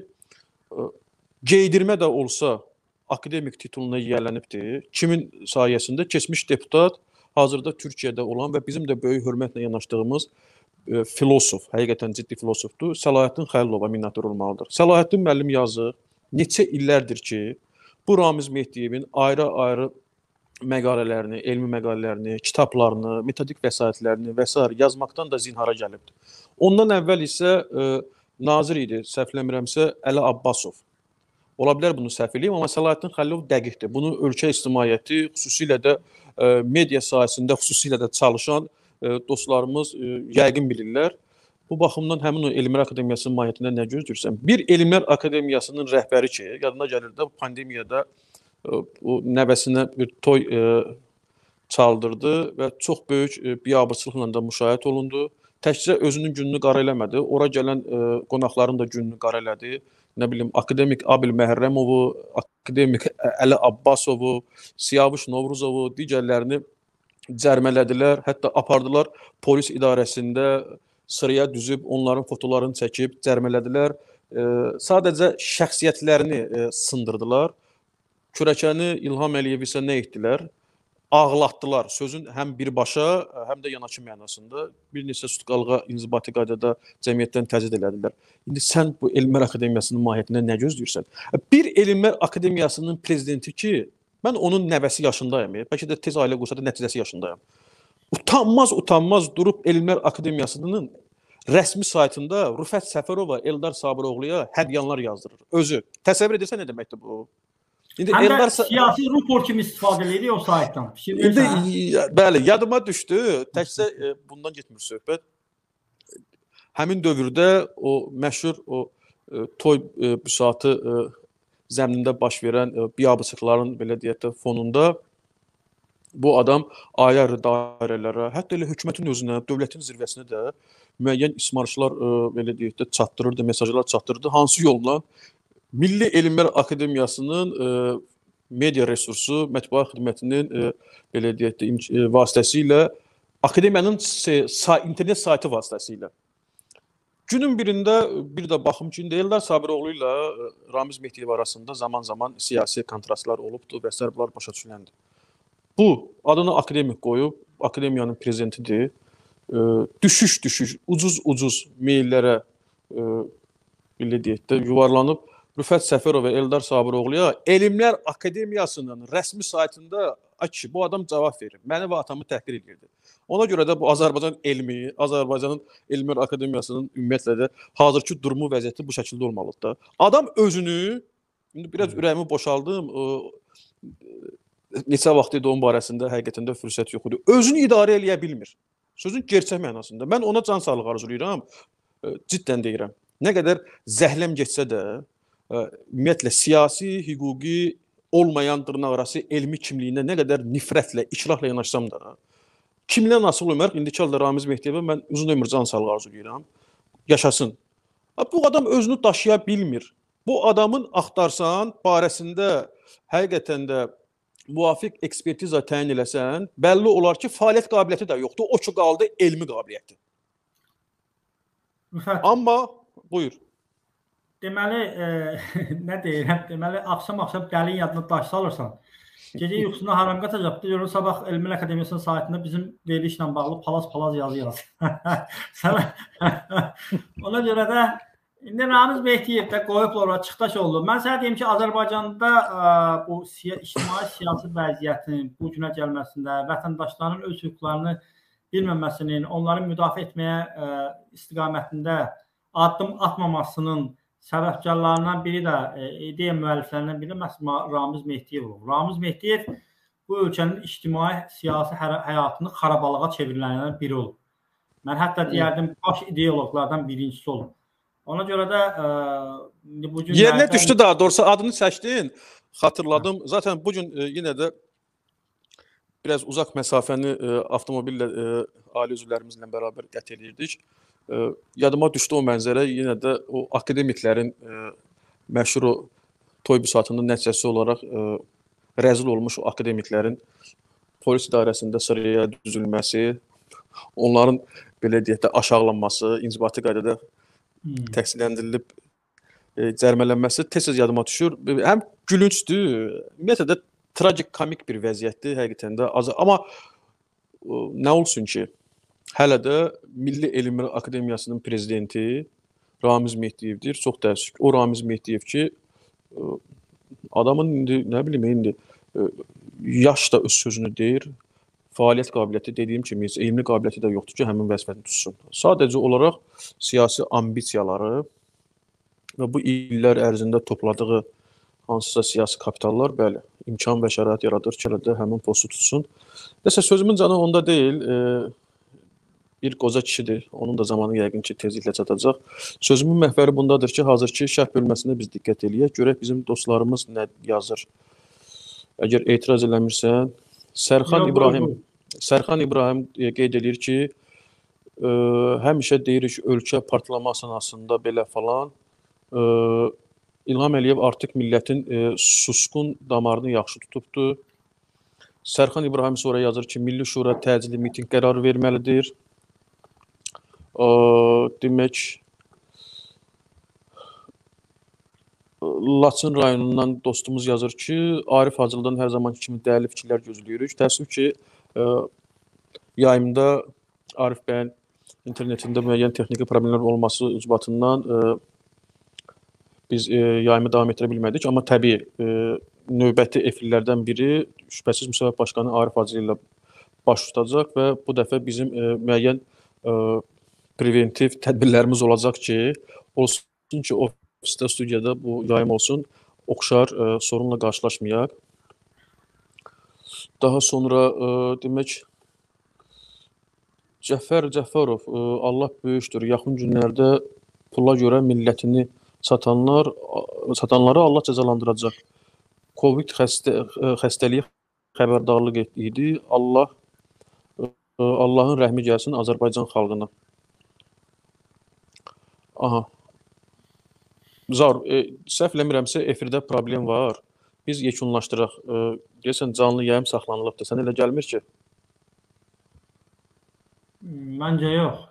qeydirmə də olsa akademik tituluna yiyələnibdir. Kimin sayəsində? Keçmiş deputat, hazırda Türkiyədə olan və bizim də böyük hörmətlə yanaşdığımız filosof, həqiqətən ciddi filosofdur. Səlahattin Xəlilova minnətdar olmalıdır. Səlahattin müəllim yazır, neçə illərdir ki, bu Ramiz Mehdiyevin ayrı-ayrı məqalələrini, elmi məqalələrini, kitablarını, metodik vəsaitlərini və s. yazmaqdan da zinhara gəlibdir. Ondan əvvəl isə e, nazir idi, səhv eləmirəmsə, Əli Abbasov. Ola bilər bunu səhv eləyim, amma Səlahattin Xəlilov dəqiqdir. Bunu ölkə ictimaiyyəti, xüsusilə də e, media sahəsində, xüsusilə də çalışan e, dostlarımız e, yəqin bilirlər. Bu baxımdan həmin o Elmlər Akademiyasının mahiyyətindən nə gözləyirsən? Bir Elmlər Akademiyasının rəhbəri ki, yadına gəlir də pandemiyada e, o nəvəsinə bir toy e, çaldırdı və çox böyük e, biabırçılıqla da müşahidə olundu. Təkcə özünün gününü qara eləmədi, ora gələn e, qonaqların da gününü qara elədi. Nə bilim, akademik Abil Məhərrəmovu, akademik Əli Abbasovu, Siyavuş Novruzovu, digərlərini cərmələdilər, hətta apardılar polis idarəsində sıraya düzüb, onların fotolarını çəkib cərmələdilər. E, sadəcə şəxsiyyətlərini e, sındırdılar. Kürəkəni İlham Əliyev isə nə etdilər? Ağlatdılar. Sözün həm birbaşa, həm də yanaşı mənasında bir neçə sutqalığa inzibati qaydada cəmiyyətdən təcrid elədilər. İndi sən bu Elmlər Akademiyasının mahiyyətindən nə gözləyirsən? Bir Elmlər Akademiyasının prezidenti ki, mən onun nəvəsi yaşındayım, bəlkə də tez ailə qursa da nəticəsi yaşındayım. Utanmaz, utanmaz durub Elmlər Akademiyasının rəsmi saytında Rüfət Səfərova, Eldar Sabiroğluya hədyanlar yazdırır. Özü. Təsəvvür edirsən nə deməkdir bu? İndi həm də Eldar... siyasi rupor kimi istifadə edir o saytdan. İndi, bəli, yadıma düşdü. Təkcə e, bundan getmir söhbət. Həmin dövrdə o məşhur o e, toy e, büsatı e, zəminində baş verən e, biabırçılıqların belə deyək də fonunda bu adam ayrı dairələrə, hətta elə hökumətin özünə, dövlətin zirvəsinə də müəyyən ismarışlar e, belə deyək də çatdırırdı, mesajlar çatdırırdı. Hansı yolla? Milli Elmlər Akademiyasının e, media resursu, mətbuat xidmətinin e, belə deyək də e, vasitəsilə, akademiyanın sa internet saytı vasitəsilə. Günün birində bir də baxım ki, Eldar Sabiroğlu ilə Ramiz Mehdiyev arasında zaman-zaman siyasi kontrastlar olubdu və s. bunlar başa düşüləndi. Bu, adını akademik qoyub, akademiyanın prezidentidir. E, düşüş-düşüş, ucuz-ucuz maillərə e, belə deyək də yuvarlanıb, Rüfət Səfərov və Eldar Sabiroğluya Elmlər Akademiyasının rəsmi saytında ki, bu adam cavab verir. Məni və atamı təhqir edirdi. Ona görə də bu Azərbaycan elmi, Azərbaycanın Elmlər Akademiyasının ümumiyyətlə də hazırki durumu, vəziyyəti bu şəkildə olmalıdır da. Adam özünü, indi biraz ürəyimi boşaldım, neçə vaxt idi onun barəsində həqiqətən də fürsət yox idi. Özünü idarə eləyə bilmir. Sözün gerçək mənasında. Mən ona can sağlığı arzulayıram, ciddən deyirəm. Nə qədər zəhləm geçsə də, ümumiyyətlə siyasi, hüquqi olmayan dırnaqarası elmi kimliyinə nə qədər nifrətlə, ikrahla yanaşsam da, kimdən asılı olmayaraq, indiki halda Ramiz Mehdiyevə mən uzun ömür can sağlığı arzulayıram, yaşasın. Bu adam özünü daşıya bilmir. Bu adamın axtarsan, barəsində həqiqətən də müvafiq ekspertiza təyin eləsən, bəlli olar ki, fəaliyyət qabiliyyəti də yoxdur, o ki qaldı elmi qabiliyyəti. Amma, buyur. Deməli, e, nə deyirəm, deməli, axşam-axşam dəlin yadına daş salırsan. Gecə yuxusunda haram qatacaqdır, görür, sabah Elmlər Akademiyasının saytında bizim verilişlə bağlı palaz-palaz yazı yaz. Ona görə də, indi Ramiz Mehdiyev də qoyublar oraya çıxdaş oldu. Mən sənə deyim ki, Azərbaycanda ə, bu ictimai siyasi vəziyyətin bu günə gəlməsində, vətəndaşların öz hüquqlarını bilməməsinin, onları müdafiə etməyə ə, istiqamətində addım atmamasının səbəbkarlarından biri də, ideya müəlliflərindən biri məhz Ramiz Mehdiyev olur. Ramiz Mehdiyev bu ölkənin ictimai siyasi həyatını xarabalığa çevrilənlərdən biri olur. Mən hətta deyərdim, baş ideologlardan birincisi olur. Ona görə də bu gün... Yerinə düşdü daha doğrusu, adını çəkdin, xatırladım. Zaten bugün yenə də biraz uzaq məsafəni avtomobillə ali üzvlərimizlə bərabər qət edirdik. Yadıma düşdü o mənzərə, yenə də o akademiklərin məşhur o toy büsatının nəticəsi olaraq rəzil olmuş o akademiklərin polis idarəsində sıraya düzülməsi, onların belə deyək də aşağılanması, inzibati qaydada təqsirləndirilib cərmələnməsi tez-tez yadıma düşür. Həm gülüncdür, ümumiyyətlə də tragikomik bir vəziyyətdir həqiqətən də. Amma nə olsun ki, hələ də Milli Elmlər Akademiyasının prezidenti Ramiz Mehdiyevdir. Çox təəssüf. O Ramiz Mehdiyev ki, adamın indi, nə bilim, indi yaş da öz sözünü deyir, fəaliyyət qabiliyyəti dediyim kimi, elmi qabiliyyəti də yoxdur ki, həmin vəzifəni tutsun. Sadəcə olaraq siyasi ambisiyaları, və bu illər ərzində topladığı hansısa siyasi kapitallar, bəli, imkan və şərait yaradır ki, elə də həmin postu tutsun. Nəsə, sözümün canı onda deyil, e, bir qoca kişidir, onun da zamanı yəqin ki, tezliklə çatacaq. Sözümün məhvəri bundadır ki, hazırki şərh bölməsində biz diqqət eləyək, görək bizim dostlarımız nə yazır. Əgər etiraz eləmirsən, Sərxan Yox, İbrahim, buyur, Sərxan İbrahim e, qeyd edir ki, e, həmişə deyirik ölkə partlama sənasında belə falan, e, İlham Əliyev artıq millətin e, susqun damarını yaxşı tutubdur. Sərxan İbrahim sonra yazır ki, Milli Şura təcili miting qərarı verməlidir. E, demək, Laçın rayonundan dostumuz yazır ki, Arif Hacılıdan hər zamanki kimi dəyərli fikirlər gözləyirik. Təəssüf ki, e, yayımda Arif bəyin internetində müəyyən texniki problemlər olması ucbatından e, biz e, yayımı davam etdirə bilmədik. Amma təbii e, növbəti efirlərdən biri şübhəsiz Müsəvvəb Başqanı Arif Hacılı ilə baş tutacaq və bu dəfə bizim e, müəyyən e, preventiv tədbirlərimiz olacaq ki, olsun ki, ofisdə, studiyada bu yayım olsun, oxşar e, sorunla qarşılaşmayaq. Daha sonra e, demək, Cəfər Cəfərov, e, Allah böyükdür, yaxın günlərdə pula görə millətini satanlar, satanları Allah cəzalandıracaq. Covid xəstə, xəstəliyi xəbərdarlıq idi. Allah e, Allahın rəhmi gəlsin Azərbaycan xalqına. Aha. Zar, e, səhv eləmirəmsə efirdə problem var. Biz yekunlaşdıraq. E, deyəsən canlı yayım saxlanılıbdır. Sən elə gəlmir ki? Məncə yox.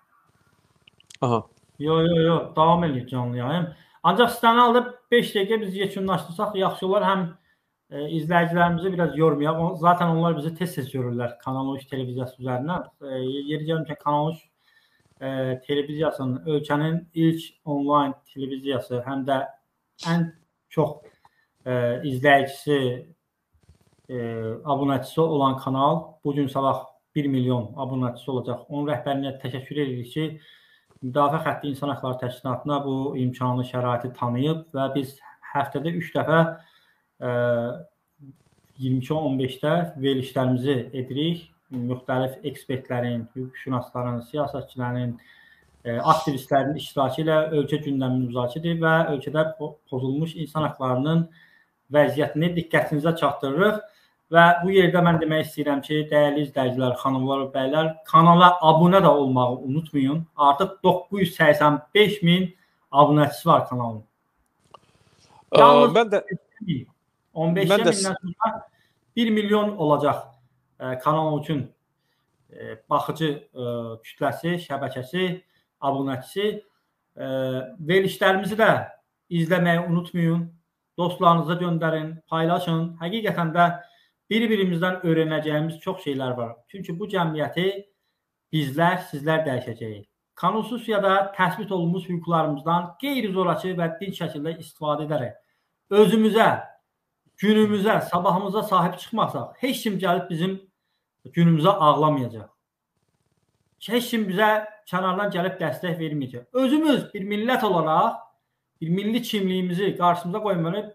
Aha. Yox, yox, yox. Davam edir canlı yayım. Ancaq istənilən halda beş dəqiqə biz yekunlaşdırsaq yaxşı olar. Həm e, izləyicilərimizi biraz yormayaq. O, zaten onlar bizi tez-tez görürlər Kanal üç televiziyası üzərindən. E, yeri gəlmişkən Kanal üç e, televiziyasının ölkənin ilk onlayn televiziyası, həm də ən çox e, izləyicisi, e, abunəçisi olan kanal. Bugün sabah bir milyon abunəçisi olacaq. Onun rəhbərinə təşəkkür edirik ki, Müdafiə Xətti İnsan Haqları Təşkilatına bu imkanı, şəraiti tanıyıb və biz həftədə üç dəfə e, iyirmi iki on beşdə verilişlərimizi edirik. Müxtəlif ekspertlərin, hüquqşünasların, siyasətçilərin, e, aktivistlərin iştirakı ilə ölkə gündəmini müzakirə edir və ölkədə pozulmuş insan haqlarının vəziyyətini diqqətinizə çatdırırıq. Və bu yerdə mən demək istəyirəm ki, dəyərli izləyicilər, xanımlar və bəylər, kanala abunə də olmağı unutmayın. Artıq doqquz yüz səksən beş min abunəçisi var kanalın. Yalnız mən də on beş mindən sonra bir milyon olacaq e, kanal üçün e, baxıcı e, kütləsi, şəbəkəsi, abunəçisi. E, verilişlərimizi də izləməyi unutmayın. Dostlarınıza göndərin, paylaşın. Həqiqətən də bir-birimizdən öyrənəcəyimiz çox şeylər var. Çünki bu cəmiyyəti bizlər, sizlər dəyişəcəyik. Konstitusiyada təsbit olunmuş hüquqlarımızdan qeyri-zorakı və dinç şəkildə istifadə edərək özümüzə, günümüzə, sabahımıza sahib çıxmasaq, heç kim gəlib bizim günümüzə ağlamayacaq. Heç kim bizə kənardan gəlib dəstək verməyəcək. Özümüz bir millət olaraq bir milli kimliyimizi qarşımıza qoymalıyıq.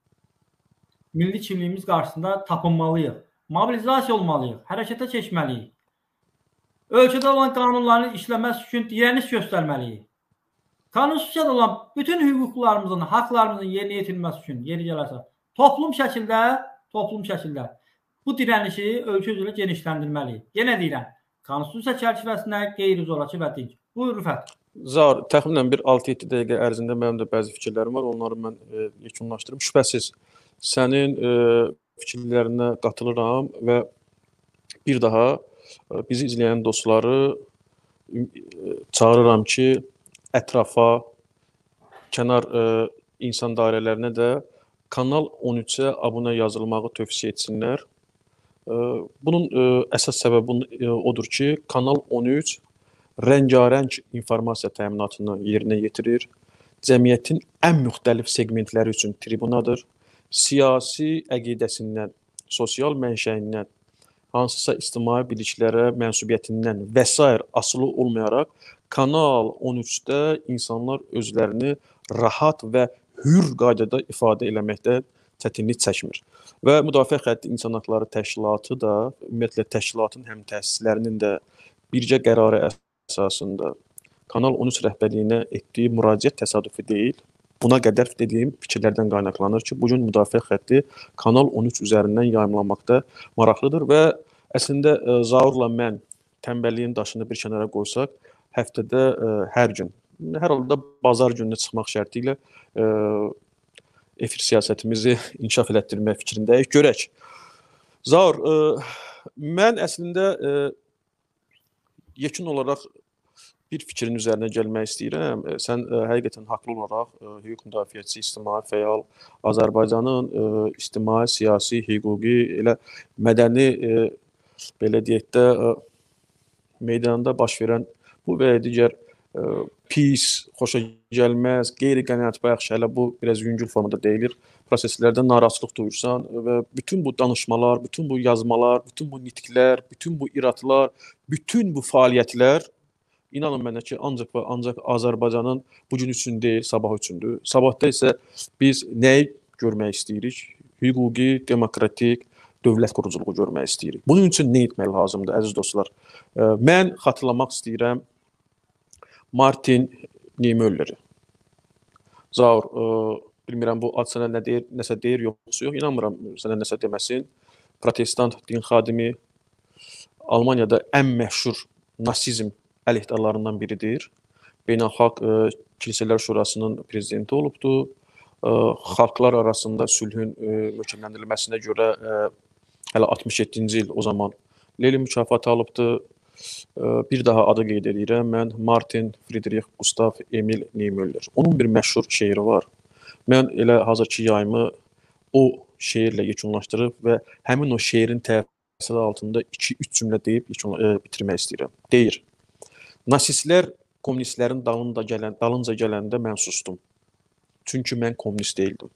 Milli kimliyimiz qarşısında tapınmalıyıq. Mobilizasiya olmalıyıq. Hərəkətə keçməliyik. Ölkədə olan qanunların işləməsi üçün dirəniş göstərməliyik. Konstitusiyada olan bütün hüquqlarımızın, haqlarımızın yerinə yetirilməsi üçün yeri gələrsə, toplum şəkildə, toplum şəkildə bu dirənişi ölkə üzrə genişləndirməliyik. Yenə deyirəm, konstitusiya çərçivəsində qeyri-zorakı və dinç. Buyur Rüfət. Zar, təxminən bir altı yeddi dəqiqə ərzində mənim də bəzi fikirlərim var. Onları mən e, yekunlaşdırım. Şübhəsiz sənin e, fikirlərinə qatılıram və bir daha e, bizi izləyən dostları e, çağırıram ki, ətrafa, kənar e, insan dairələrinə də Kanal on üçə abunə yazılmağı tövsiyə etsinlər. E, bunun e, əsas səbəbi e, odur ki, Kanal on üç rəngarəng informasiya təminatını yerinə yetirir. Cəmiyyətin ən müxtəlif segmentləri üçün tribunadır. Siyasi əqidəsindən, sosial mənşəyindən, hansısa ictimai biliklərə mənsubiyyətindən və s. asılı olmayaraq Kanal on üçdə insanlar özlərini rahat və hür qaydada ifadə eləməkdə çətinlik çəkmir. Və Müdafiə Xətti İnsan Haqları Təşkilatı da, ümumiyyətlə təşkilatın həm təsislərinin də bircə qərarı əsasında Kanal on üç rəhbərliyinə etdiyi müraciət təsadüfi deyil. Buna qədər dediyim fikirlərdən qaynaqlanır ki, bugün Müdafiə Xətti Kanal on üç üzərindən yayımlanmaqda maraqlıdır və əslində Zaurla mən tənbəlliyin daşını bir kənara qoysaq, həftədə ə, hər gün, hər halda bazar gününə çıxmaq şərti ilə ə, efir siyasətimizi inkişaf elətdirmək fikrindəyik. Görək. Zaur, ə, mən əslində ə, yekun olaraq bir fikrin üzərinə gəlmək istəyirəm. Sən ə, həqiqətən haqlı olaraq ə, hüquq müdafiəçisi, ictimai fəal, Azərbaycanın ə, ictimai, siyasi, hüquqi, elə mədəni, ə, belə deyək də, ə, meydanında baş verən bu və digər ə, pis, xoşa gəlməz, qeyri-qənaətbəxş, hələ bu biraz yüngül formada deyilir, proseslərdən narazılıq duyursan və bütün bu danışmalar, bütün bu yazmalar, bütün bu nitqlər, bütün bu iradlar, bütün bu fəaliyyətlər İnanın mənə ki, ancaq və ancaq Azərbaycanın bugün üçün deyil, sabah üçündür. Sabahda isə biz nəyi görmək istəyirik? Hüquqi, demokratik, dövlət quruculuğu görmək istəyirik. Bunun üçün nə etmək lazımdır, əziz dostlar? Mən xatırlamaq istəyirəm Martin Niemölleri. Zaur, bilmirəm bu ad sənə nə deyir, nəsə deyir, yoxsa yox, inanmıram sənə nəsə deməsin. Protestant din xadimi, Almaniyada ən məşhur nasizm əleyhdarlarından biridir. Beynəlxalq ə, Kilsələr Şurasının prezidenti olubdur. Ə, xalqlar arasında sülhün ə, möhkəmləndirilməsinə görə ə, hələ altmış yeddinci il o zaman Lenin mükafatı alıbdır. Ə, bir daha adı qeyd edirəm. Mən Martin Friedrich Gustav Emil Niemöller. Onun bir məşhur şeiri var. Mən elə hazırki yayımı o şeirlə yekunlaşdırıb və həmin o şeirin təsiri altında iki üç cümlə deyib yekun, ə, bitirmək istəyirəm. Deyir: Nasistlər kommunistlərin dalınca, gələn, dalınca gələndə mən sustum. Çünki mən kommunist deyildim.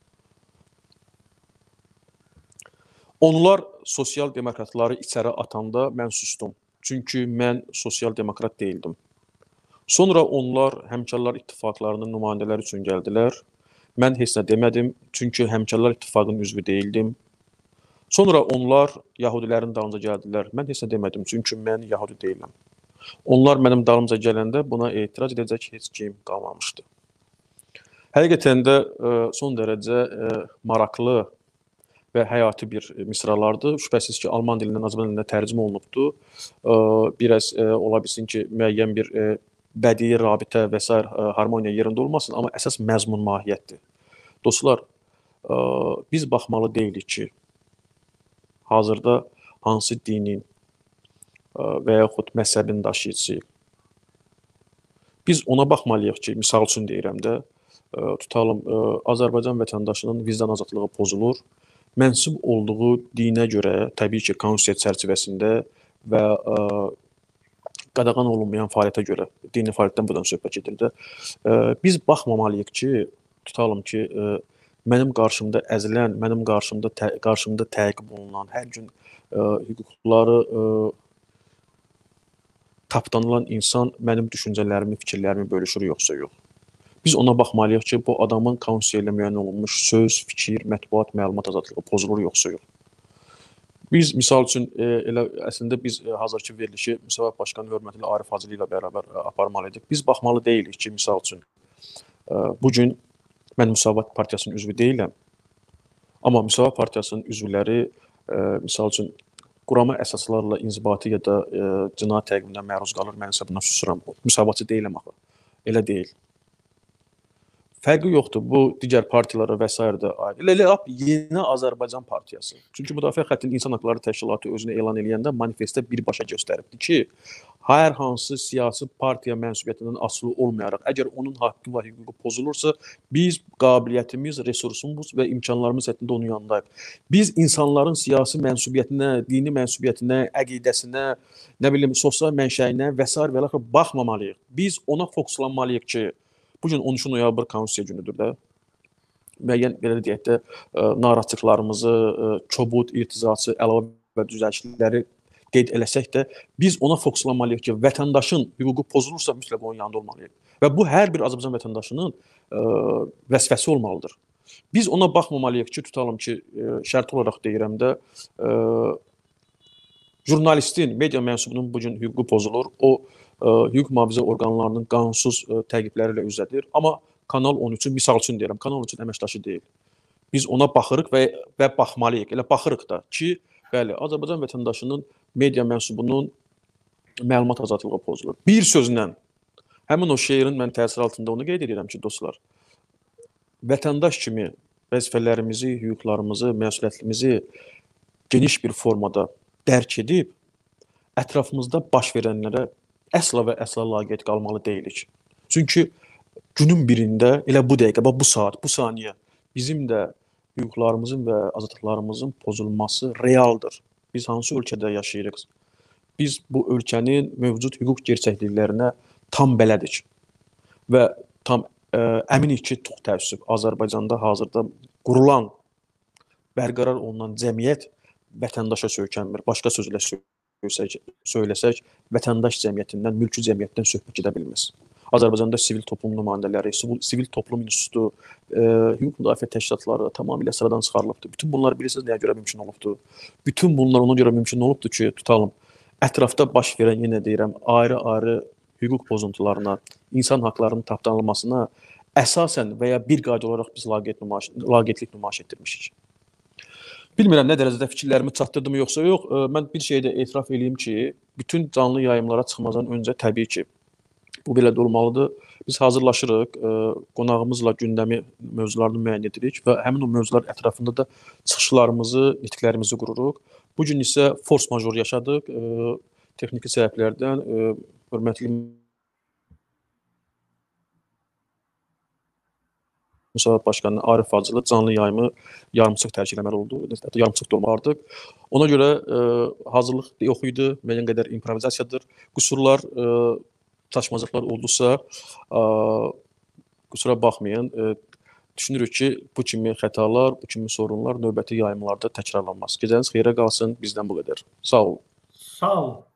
Onlar sosial demokratları içəri atanda mən sustum. Çünki mən sosial demokrat deyildim. Sonra onlar həmkarlar ittifaqlarının nümayəndələri üçün gəldilər. Mən heç nə demədim. Çünki həmkarlar ittifaqının üzvü deyildim. Sonra onlar Yahudilərin dalınca gəldilər. Mən heç nə demədim. Çünki mən Yahudi deyiləm. Onlar mənim dalımca gələndə buna etiraz edəcək heç kim qalmamışdı. Həqiqətən də ə, son dərəcə ə, maraqlı və həyati bir misralardır. Şübhəsiz ki, Alman dilindən Azərbaycan dilinə tərcümə olunubdur. Ə, biraz ə, ola bilsin ki, müəyyən bir ə, bədii rabitə və s. harmoniya yerində olmasın, amma əsas məzmun mahiyyətdir. Dostlar, ə, biz baxmalı deyilik ki, hazırda hansı dinin və yaxud məzhəbin daşıyıcısıyıq. Biz ona baxmalıyıq ki, misal üçün deyirəm də, tutalım, Azərbaycan vətəndaşının vicdan azadlığı pozulur. Mənsub olduğu dinə görə, təbii ki, konstitusiya çərçivəsində və ə, qadağan olunmayan fəaliyyətə görə, dini fəaliyyətdən buradan söhbət gedir də, ə, biz baxmamalıyıq ki, tutalım ki, ə, mənim qarşımda əzilən, mənim qarşımda, tə, qarşımda təqib olunan, hər gün ə, hüquqları ə, tapdanılan insan mənim düşüncələrimi, fikirlərimi bölüşür, yoxsa yox. Biz ona baxmalıyıq ki, bu adamın konstitusiya ilə müəyyən olunmuş söz, fikir, mətbuat, məlumat azadlığı pozulur, yoxsa yox. Biz, misal üçün, e, elə əslində biz e, hazırki verilişi Müsavat Başqanı hörməti ilə Arif Hacılı ilə bərabər e, aparmalıyıq. Biz baxmalı deyilik ki, misal üçün, e, bugün mən Müsavat Partiyasının üzvü deyiləm, amma Müsavat Partiyasının üzvləri, e, misal üçün, qurama əsaslarla inzibati ya da e, cinayət təqibinə məruz qalır, mən isə buna susuram. Müsavatçı deyiləm axı. Elə deyil. Fərqi yoxdur. Bu digər partiyalara və s. də aid. Elə elə yeni Azərbaycan partiyası. Çünki Müdafiə Xəttinin İnsan Haqları Təşkilatı özünü elan edəndə manifestdə birbaşa göstəribdi ki, hər hansı siyasi partiya mənsubiyyətindən asılı olmayaraq, əgər onun haqqı və hüququ pozulursa, biz qabiliyyətimiz, resursumuz və imkanlarımız həttində onun yanındayıq. Biz insanların siyasi mənsubiyyətinə, dini mənsubiyyətinə, əqidəsinə, nə bilim, sosial mənşəyinə və s. və l. baxmamalıyıq. Biz ona fokuslanmalıyıq ki, bugün on üç noyabr konstitusiya günüdür də. Müəyyən belə deyək də, narahatçılıqlarımızı, kobud, irtizacı, əlavə və düzəlişləri qeyd eləsək də, biz ona fokuslanmalıyıq ki, vətəndaşın hüququ pozulursa mütləq onun yanında olmalıyıq. Və bu hər bir Azərbaycan vətəndaşının ə, vəzifəsi olmalıdır. Biz ona baxmamalıyıq ki, tutalım ki, ə, şərt olaraq deyirəm də, ə, jurnalistin, media mənsubunun bugün hüququ pozulur, o ə, hüquq mühafizə orqanlarının qanunsuz ə, təqibləri ilə üzlədir. Amma Kanal on üçün, misal üçün deyirəm, Kanal on üçün əməkdaşı deyil. Biz ona baxırıq və, və baxmalıyıq, elə baxırıq da ki, bəli, Azərbaycan vətəndaşının media mənsubunun məlumat azadlığı pozulur. Bir sözlə, həmin o şeirin mən təsir altında onu qeyd edirəm ki, dostlar, vətəndaş kimi vəzifələrimizi, hüquqlarımızı, məsuliyyətimizi geniş bir formada dərk edib, ətrafımızda baş verənlərə əsla və əsla laqeyd qalmalı deyilik. Çünki günün birində, elə bu dəqiqə, bu saat, bu saniyə bizim də hüquqlarımızın və azadlıqlarımızın pozulması realdır. Biz hansı ölkədə yaşayırıq? Biz bu ölkənin mövcud hüquq gerçəkliklərinə tam bələdik. Və tam ə, əminik ki, çox təəssüf, Azərbaycanda hazırda qurulan, bərqərar olunan cəmiyyət vətəndaşa söykənmir. Başqa sözlə söyləsək, söyləsək vətəndaş cəmiyyətindən, mülki cəmiyyətdən söhbət gedə bilməz. Azərbaycanda sivil toplum nümayəndələri, sivil toplum institutu, e, hüquq müdafiə təşkilatları tamamilə sıradan çıxarılıbdır. Bütün bunlar bilirsiniz nəyə görə mümkün olubdur? Bütün bunlar ona görə mümkün olubdur ki, tutalım, ətrafda baş verən, yenə deyirəm, ayrı-ayrı hüquq pozuntularına, insan haqlarının tapdanılmasına əsasən və ya bir qayda olaraq biz laqeydlik nümayiş etdirmişik. Bilmirəm nə dərəcədə fikirlərimi çatdırdım yoxsa yox. Mən bir şeyi də etiraf edeyim ki, bütün canlı yayımlara çıxmazdan öncə təbii ki, bu belə də olmalıdır. Biz hazırlaşırıq, qonağımızla gündəmi mövzularını müəyyən edirik və həmin o mövzular ətrafında da çıxışlarımızı, nitqlərimizi qururuq. Bugün isə force major yaşadıq, texniki səbəblərdən. Hörmətli Müsavat Başqanı Arif Hacılı canlı yayımı yarımçıq tərk eləməli oldu. Yarımçıq da olmalıdır. Ona görə hazırlıq yox idi, müəyyən qədər improvizasiyadır. Qüsurlar, çatışmazlıqlar oldusa, qüsura baxmayın. Düşünürük ki, bu kimi xətalar, bu kimi sorunlar növbəti yayımlarda təkrarlanmaz. Gecəniz xeyrə qalsın, bizdən bu qədər. Sağ olun. Sağ olun.